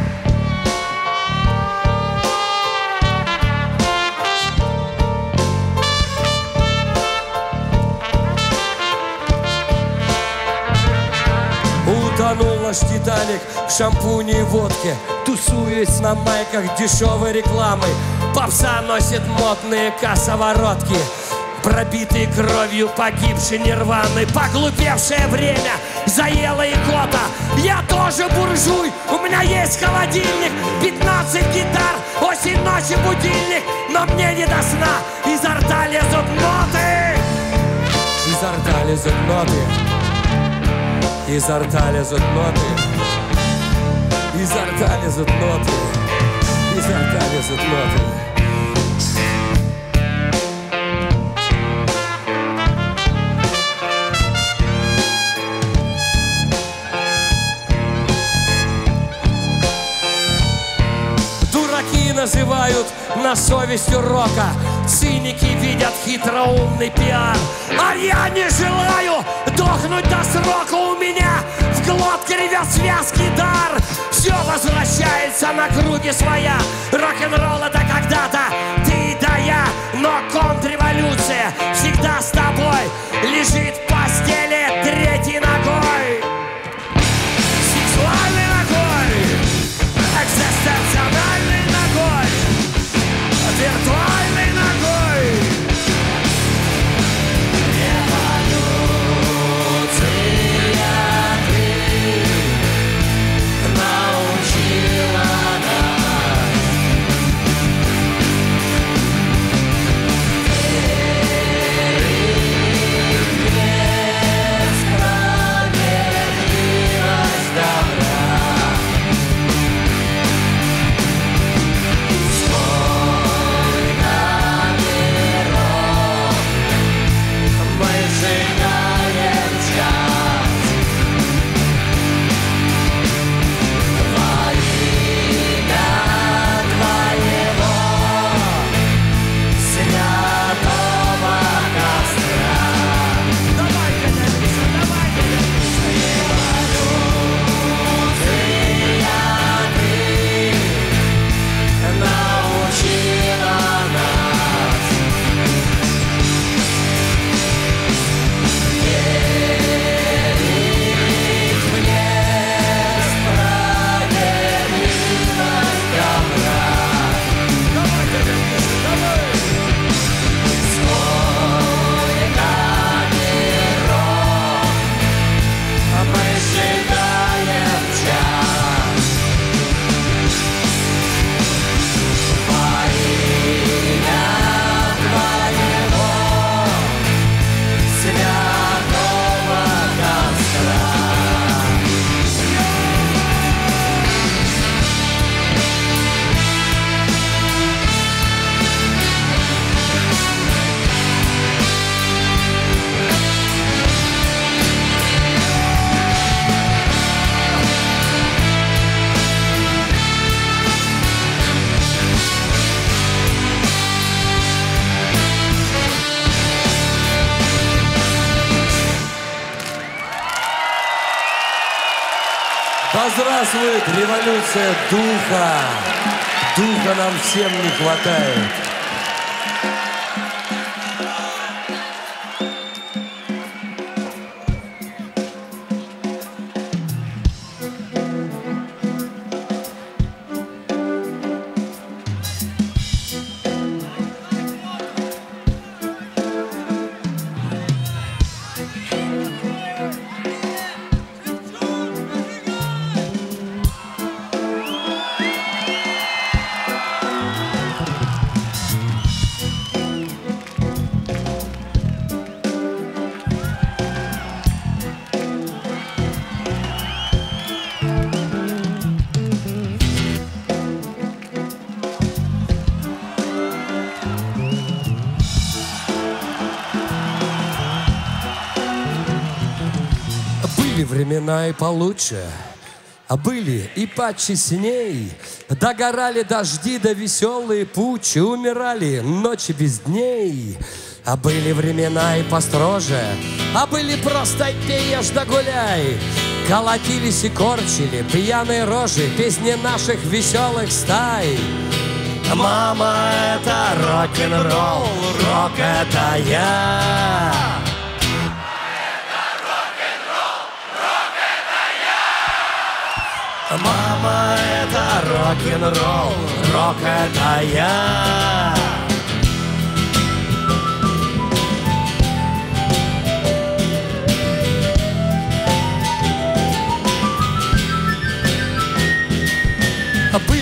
Утонул наш Титаник в шампуне и водке, тусуясь на майках дешевой рекламы. Попса носит модные косоворотки, пробитый кровью погибший нирваны. Поглупевшее время заела икота. Я тоже буржуй, у меня есть холодильник, пятнадцать гитар, осень, ночи, будильник. Но мне не до сна, изо рта лезут ноты. Изо рта лезут ноты. Изо рта лезут ноты. Изо рта лезут ноты. Изо рта лезут ноты. Называют на совесть урока, циники видят хитроумный пиар. А я не желаю дохнуть до срока, у меня в глотке ревет связки дар. Все возвращается на круги своя, рок-н-ролл это когда-то ты да я. Но контрреволюция всегда с тобой, лежит в постели третьей ногой. Сексуальной ногой, экзистенциональной ногой, виртуальной ногой. Революция ты научила нас верить в справедливость добра. Да здравствует революция духа! Духа нам всем не хватает. Были времена и получше, а были и почестней. Догорали дожди да веселые пучи, умирали ночи без дней. А были времена и построже, а были просто пеешь да гуляй. Колотились и корчили пьяные рожи песни наших веселых стай. Мама, это рок-н-ролл, рок это я. Мама, это рок-н-ролл, рок это я.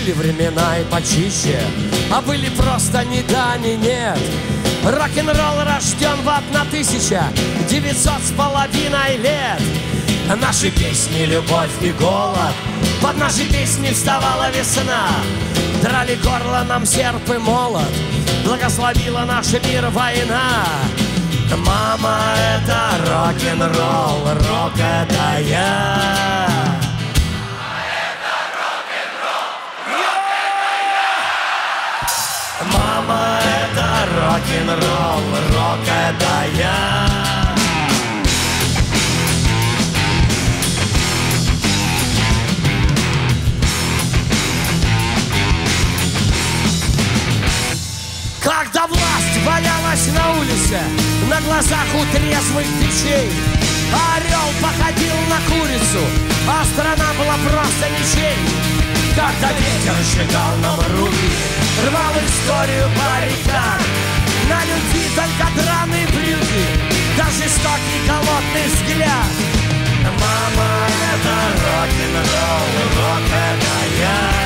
Были времена и почище, а были просто ни да, ни нет. Рок-н-ролл рожден в тысяча девятьсот с половиной лет. Наши песни — любовь и голод, под наши песни вставала весна. Драли горло нам серп и молот, благословила наш мир война. Мама, это рок-н-ролл, рок — это я. Мама, это рок-н-ролл, рок — это я. Когда власть валялась на улице, на глазах у трезвых печей, орел походил на курицу, а страна была просто ничей. Когда ветер сжигал нам руки, рвал историю по рекам, на любви только драные брюки, да жестокий голодный взгляд. Мама, это рок-н-ролл, рок — это я.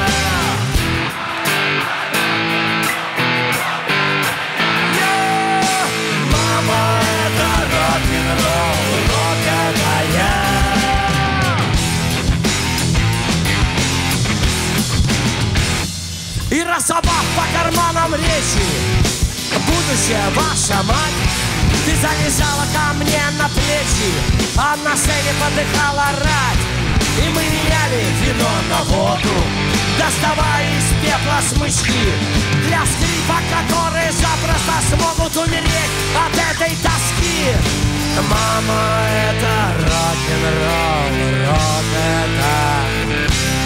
И рассобав по карманам речи, будущее ваша мать, ты залезала ко мне на плечи, а на сцене подыхала рать. И мы меняли вино на воду, доставая из пепла смычки для скрипок, которые запросто смогут умереть от этой тоски. Мама, это рок-н-ролл, рок — это...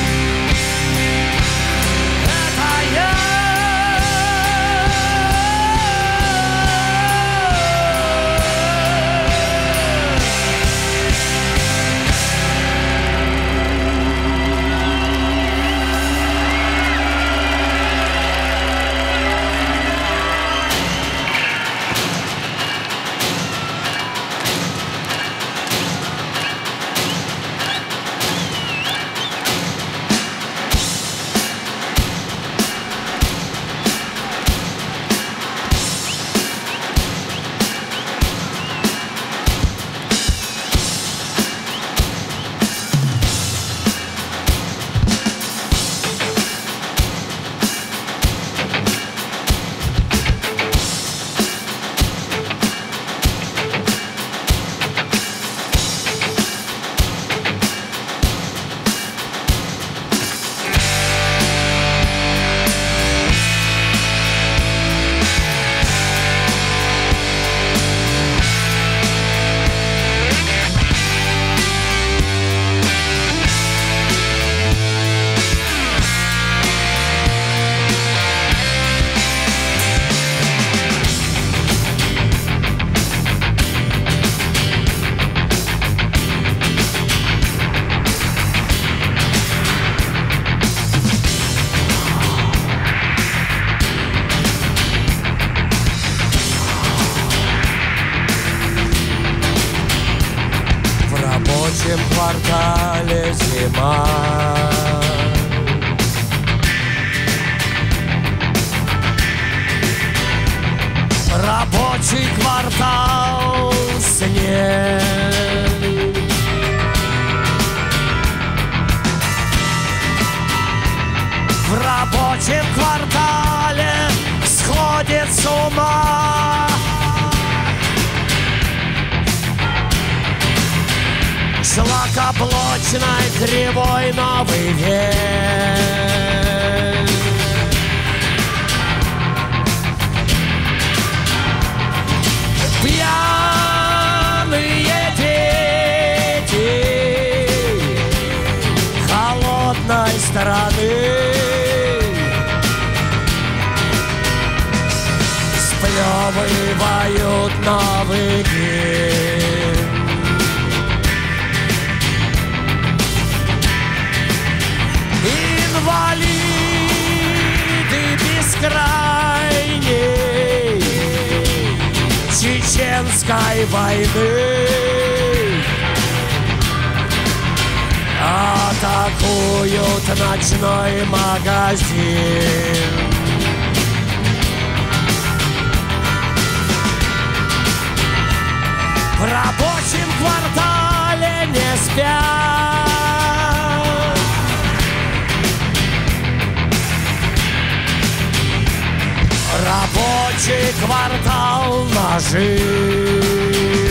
Это я. В квартале зима, рабочий квартал снег. В рабочем квартале сходит с ума. Шлакоблочной кривой новый век. Пьяные дети холодной страны сплевывают новый гимн. Инвалиды бескрайней чеченской войны атакуют ночной магазин. В рабочем квартале не спят. Рабочий квартал нажив.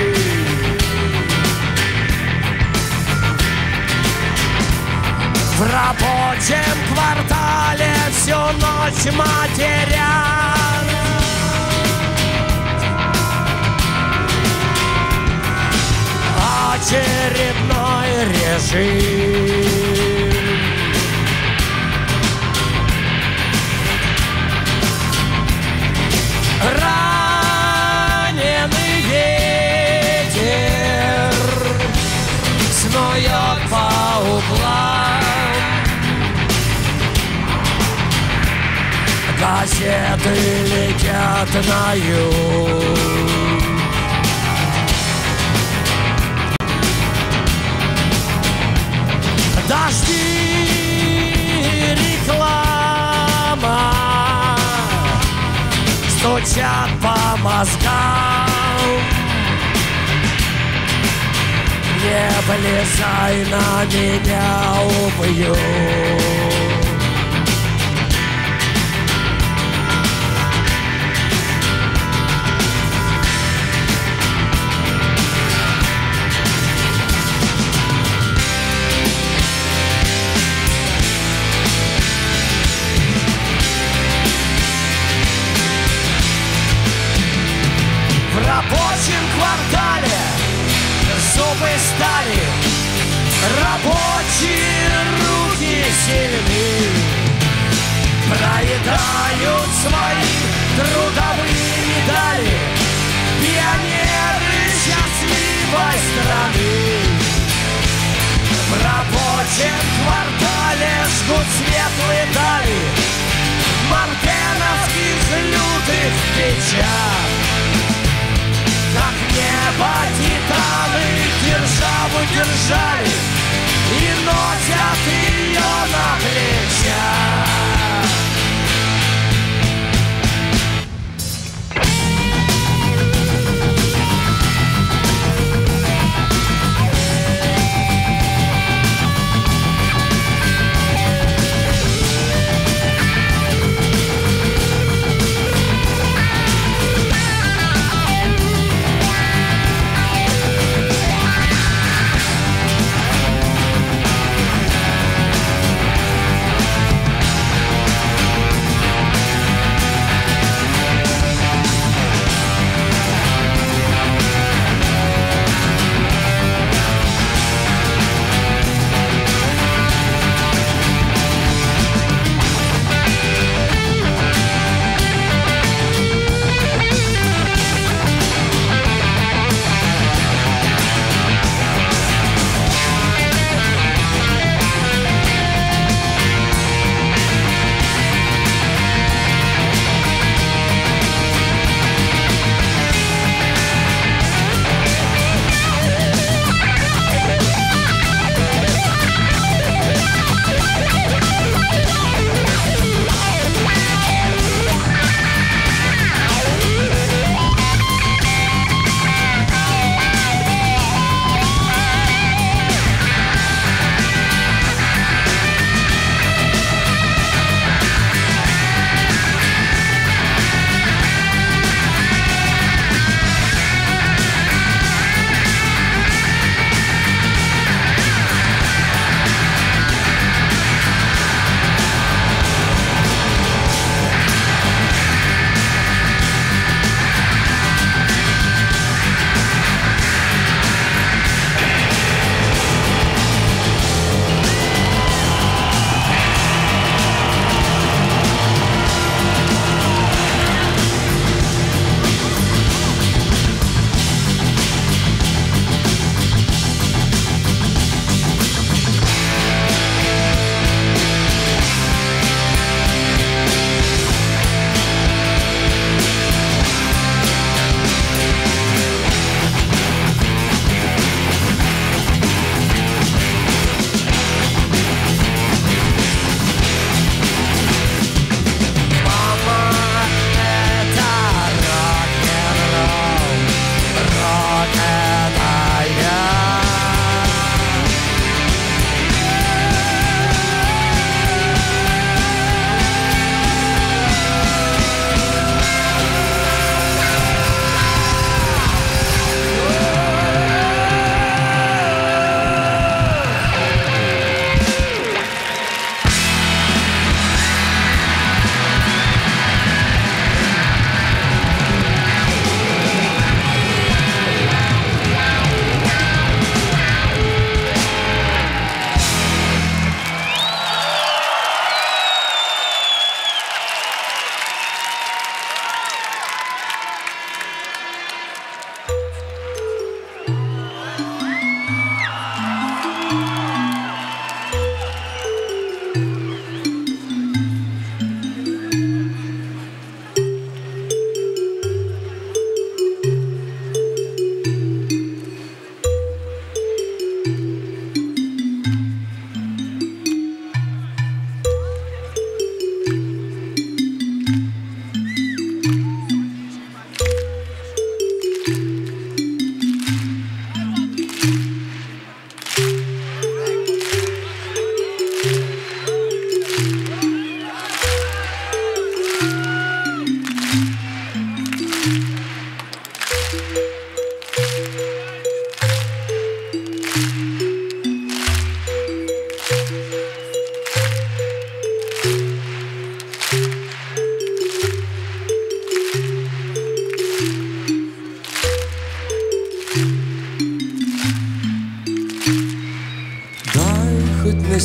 В рабочем квартале всю ночь матерят. Очередной режим. Раненый ветер снует по углам. Газеты летят на юг. Дожди, реклама стучат по мозгам. Не влезай на меня, убью. В рабочем квартале зубы стали, рабочие руки сильны, проедают свои трудовые медали пионеры счастливой страны. В рабочем квартале жгут светлые дали мартеновских лютых печах. Как небо титаны державу держали и носят ее на плечах.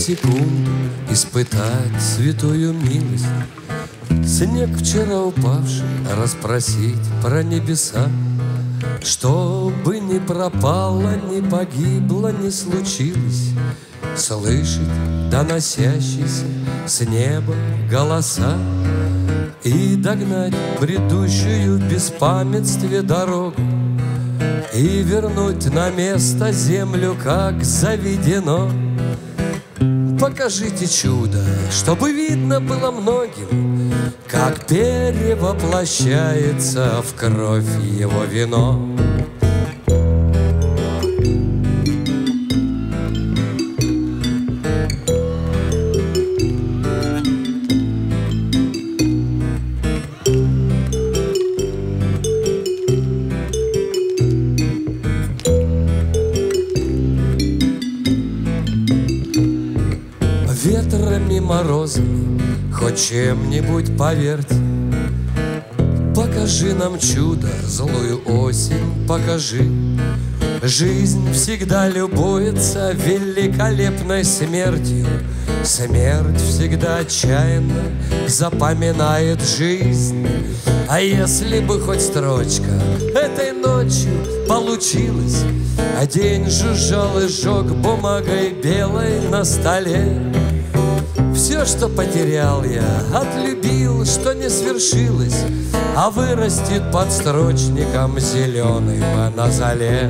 секунду испытать святую милость. Снег вчера упавший расспросить про небеса, чтобы не пропало, не погибло, не случилось. Слышать доносящиеся с неба голоса и догнать бредущую в беспамятстве дорогу и вернуть на место землю, как заведено. Покажите чудо, чтобы видно было многим, как перевоплощается в кровь его вино. Ветрами, морозами, хоть чем-нибудь поверьте. Покажи нам чудо, злую осень покажи. Жизнь всегда любуется великолепной смертью. Смерть всегда отчаянно запоминает жизнь. А если бы хоть строчка этой ночью получилась, а день жужжал и сжег бумагой белой на столе. Все, что потерял я, отлюбил, что не свершилось, а вырастет под строчником зеленым на зале.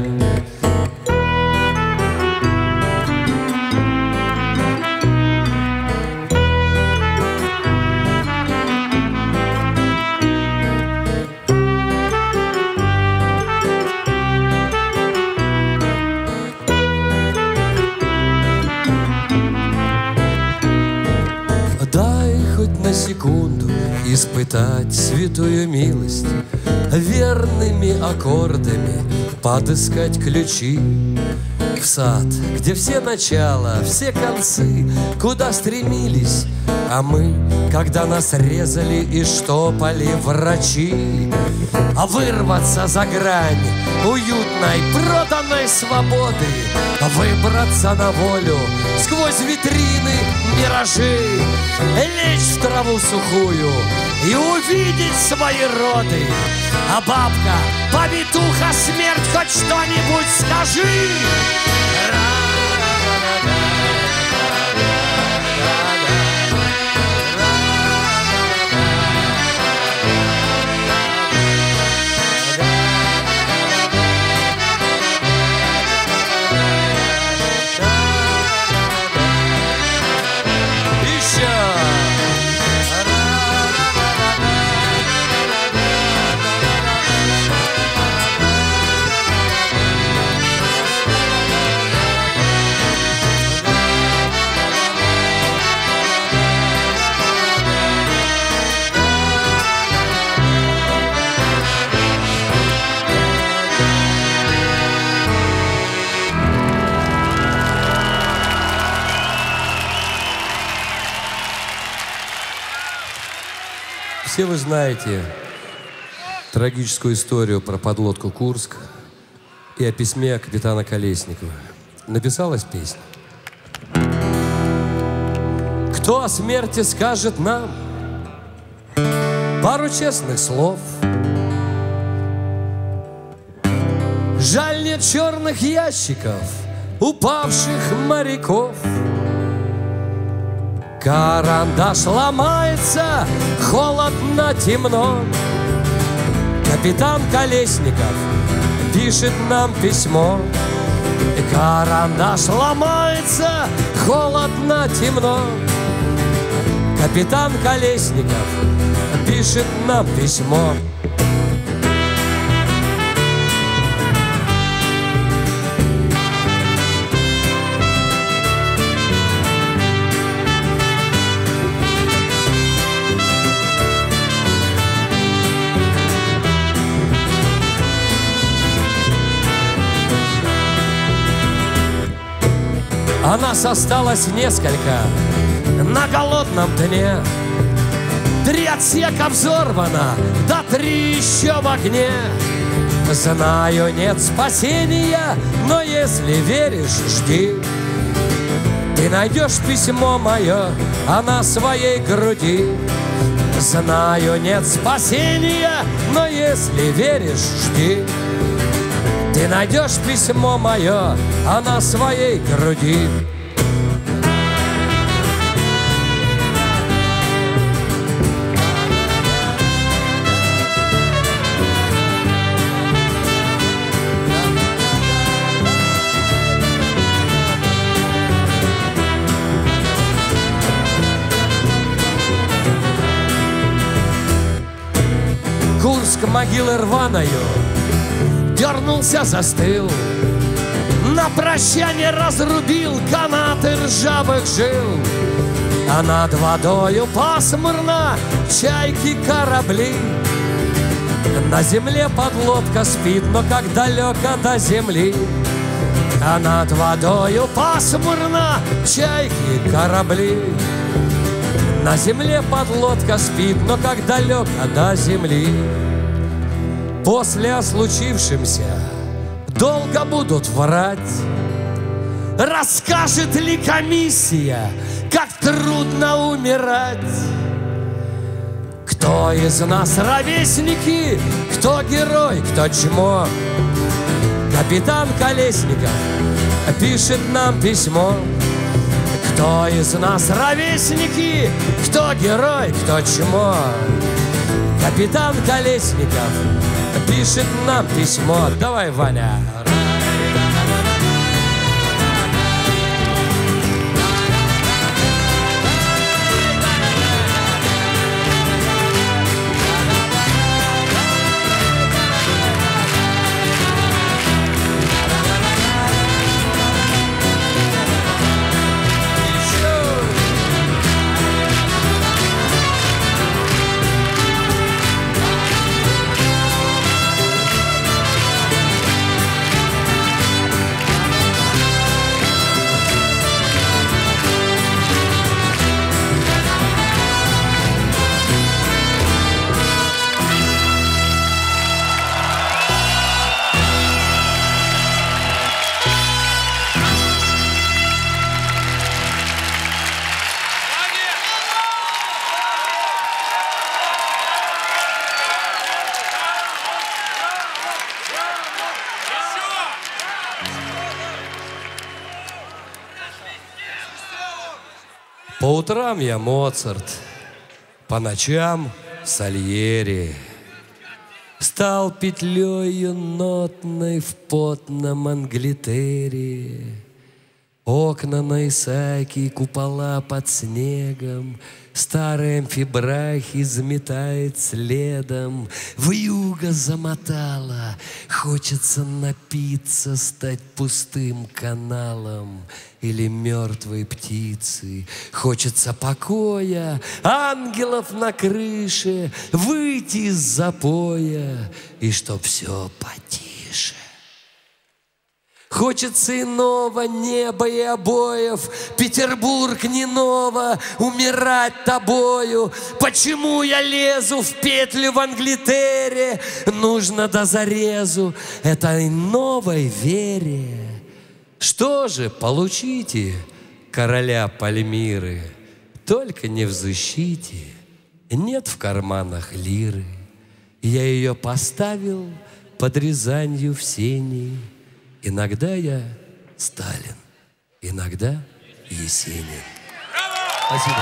Секунду испытать святую милость, верными аккордами подыскать ключи в сад, где все начала, все концы, куда стремились, а мы, когда нас резали и штопали врачи, а вырваться за грань уютной проданной свободы, выбраться на волю сквозь витрины миражи, лечь в траву сухую и увидеть свои роды. А бабка, повитуха, смерть, хоть что-нибудь скажи. Все вы знаете трагическую историю про подлодку «Курск» и о письме капитана Колесникова. Написалась песня. Кто о смерти скажет нам пару честных слов? Жаль, нет черных ящиков упавших моряков. Карандаш ломается, холодно, темно. Капитан Колесников пишет нам письмо. Карандаш ломается, холодно, темно. Капитан Колесников пишет нам письмо. А нас осталось несколько на голодном дне. Три отсека взорвано, да три еще в огне. Знаю, нет спасения, но если веришь, жди. Ты найдешь письмо мое, а на своей груди. Знаю, нет спасения, но если веришь, жди. Ты найдешь письмо мое, а на своей груди. Курск могилы рваною дернулся, застыл, на прощание разрубил канаты ржавых жил. А над водою пасмурно чайки корабли. На земле подлодка спит, но как далеко до земли. А над водою пасмурно чайки корабли. На земле подлодка спит, но как далеко до земли. После о случившемся долго будут врать. Расскажет ли комиссия, как трудно умирать? Кто из нас ровесники, кто герой, кто чмо? Капитан Колесников пишет нам письмо. Кто из нас ровесники, кто герой, кто чмо? Капитан Колесников пишет нам письмо. Давай, Ваня. По утрам я Моцарт, по ночам Сальери. Стал петлею нотной в потном Англитере. Окна на Исааке, купола под снегом, старый амфибрах изметает следом. Вьюга замотала, хочется напиться, стать пустым каналом или мертвой птицей. Хочется покоя, ангелов на крыше, выйти из запоя, и чтоб все потише. Хочется иного неба и обоев, Петербург не ново, умирать тобою. Почему я лезу в петлю в Англитере? Нужно до зарезу этой новой вере. Что же, получите короля Пальмиры, только не в защите, нет в карманах лиры. Я ее поставил под Рязанью в сени. Иногда я Сталин, иногда Есенин. Спасибо.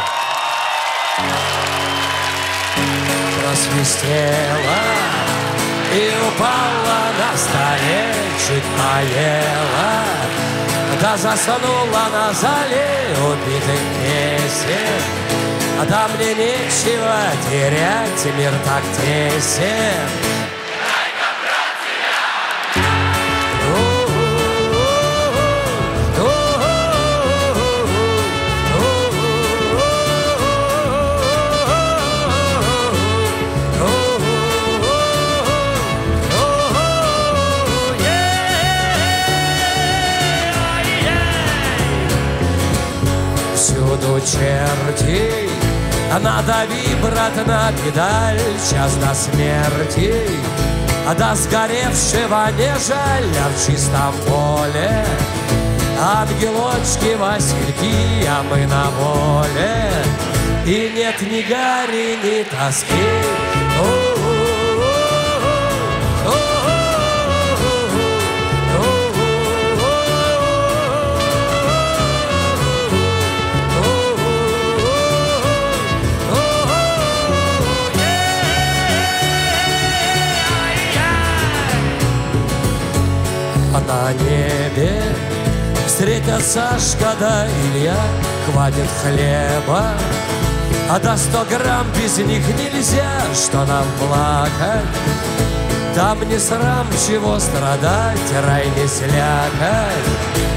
Просвистела и упала на столе, чуть поела, да заснула на зале убитых песен. А там мне нечего терять, мир так тесен. Черти, надави, брат, на педаль, час до смерти, а до сгоревшего не жаль, а в чистом поле ангелочки, васильки, а мы на воле. И нет ни гари, ни тоски. На небе встретятся Сашка Илья, хватит хлеба, а до сто грамм без них нельзя. Что нам плакать? Там не срам, чего страдать, рай не слякать.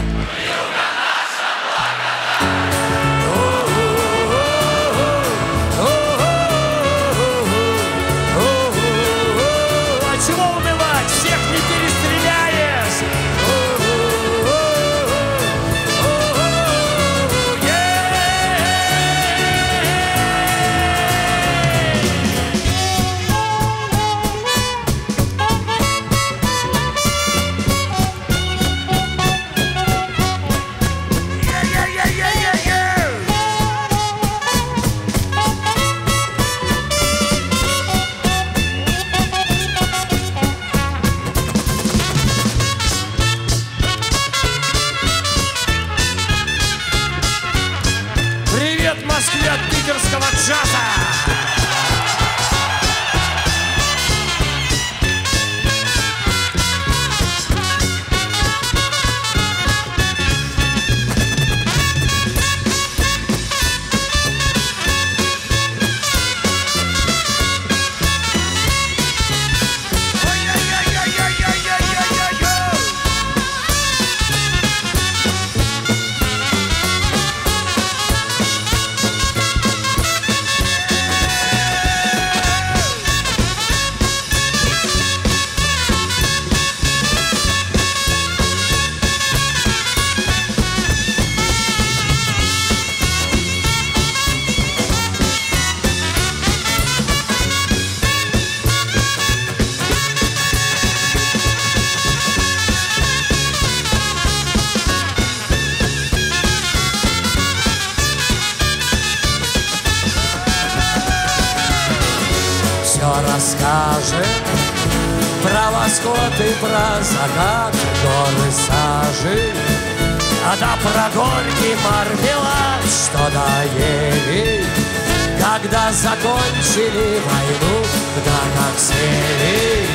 Расскажет про восход и про закат, горы сажи, а да про горький мармелад, что доели, когда закончили войну, да как сели.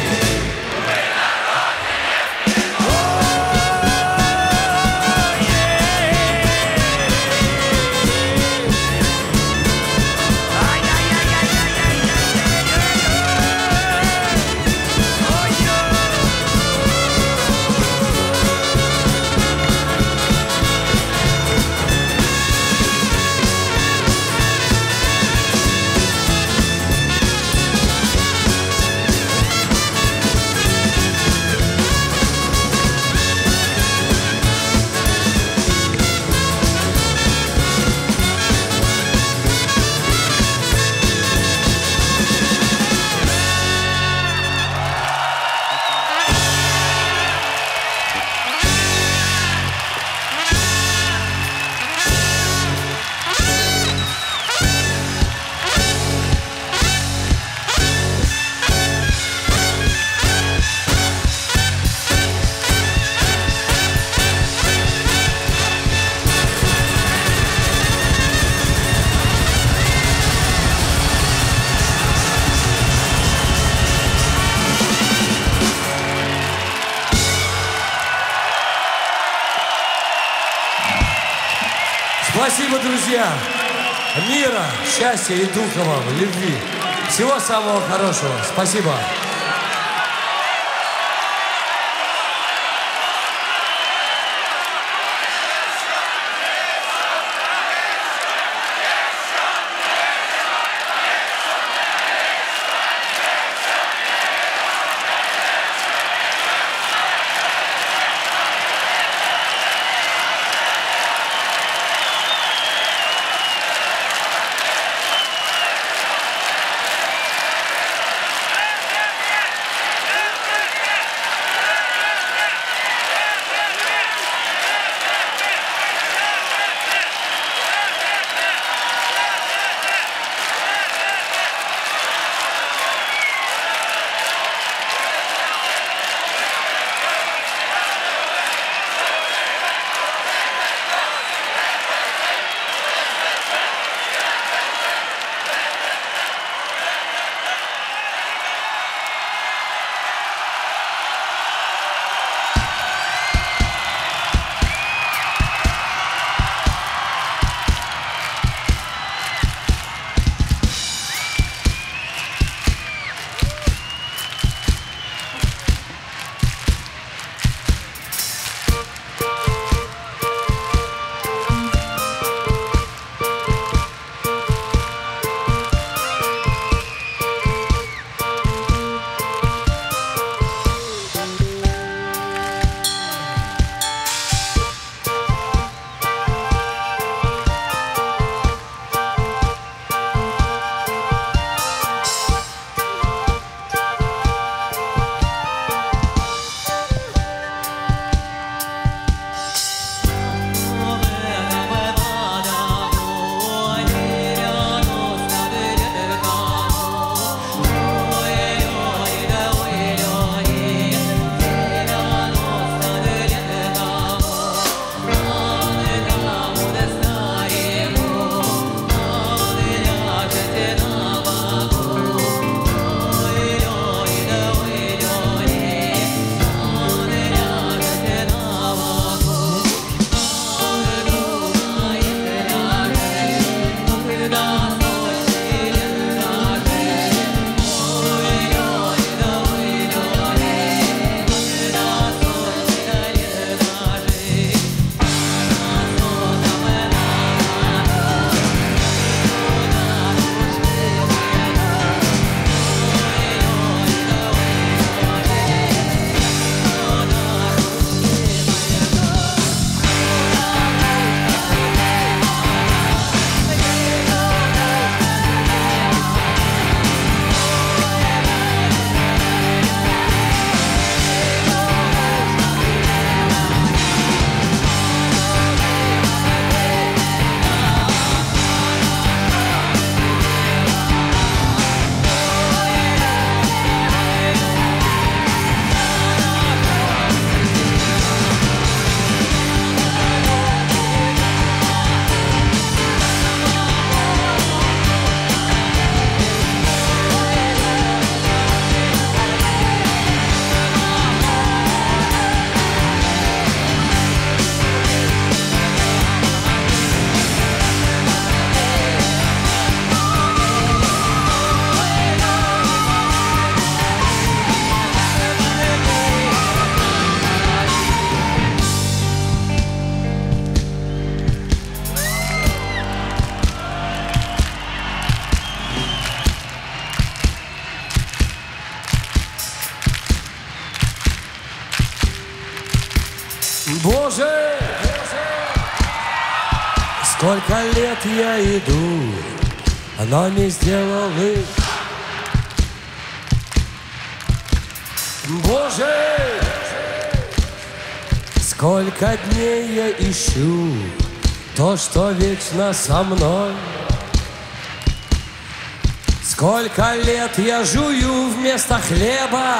Спасибо, друзья! Мира, счастья и духа вам, любви. Всего самого хорошего. Спасибо. Сколько лет я иду, но не сделал их. Боже, сколько дней я ищу то, что вечно со мной. Сколько лет я жую вместо хлеба.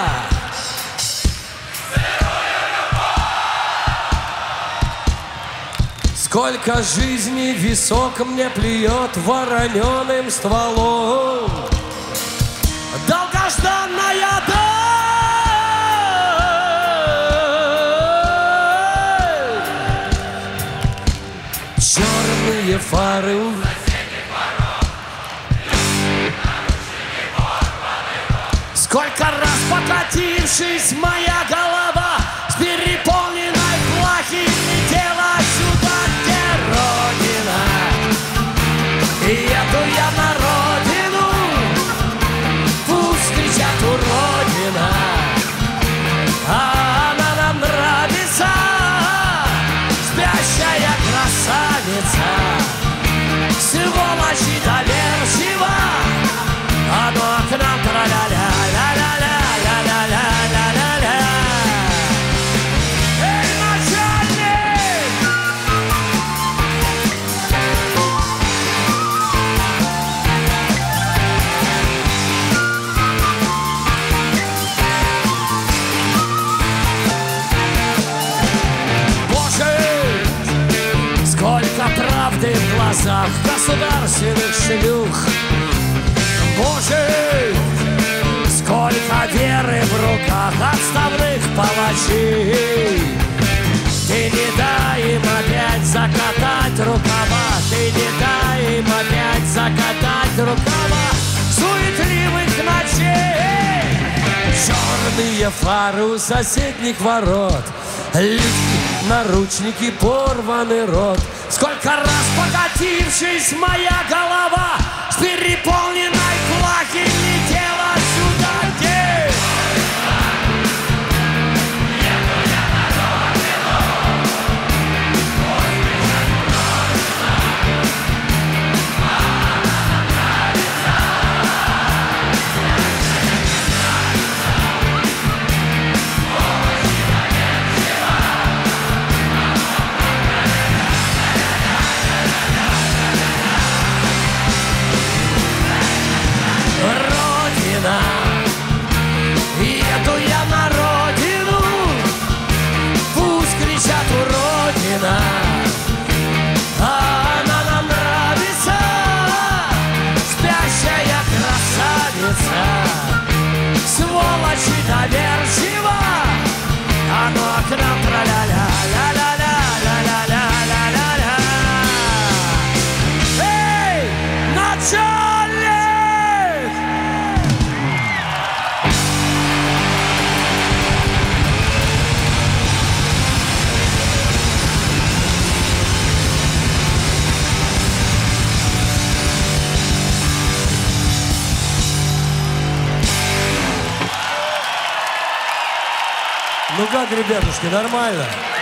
Сколько жизни висок мне плюет вороненым стволом. Долгожданная даль, черные фары. Сколько раз покатившись моя голова с переполненной плахи летела сюда, где Родина. И еду я на родину, пусть кричат уродина, а она нам нравится, спящая красавица, сволочь и доверчива, оно к нам тра-ля-ля. Правды в глазах государственных шлюх. Боже, сколько веры в руках отставных палачей. Ты не дай им опять закатать рукава, ты не дай им опять закатать рукава суетливых ночей. Черные фары у соседних ворот, лифты, наручники, порванный рот. Сколько раз покатившись моя голова с переполненной плахи летела сюда, где еду я на родину, пусть кричат уродина, а она нам нравится, сволочь доверчива. Родина, еду я на родину, пусть кричат уродина, а она нам нравится, спящая красавица, сволочь и доверчива, оно к нам тра-ля-ля, ля-ля-ля-ля-ля-ля-ля-ля-ля. Эй, начальник! Ну как, ребятушки, нормально?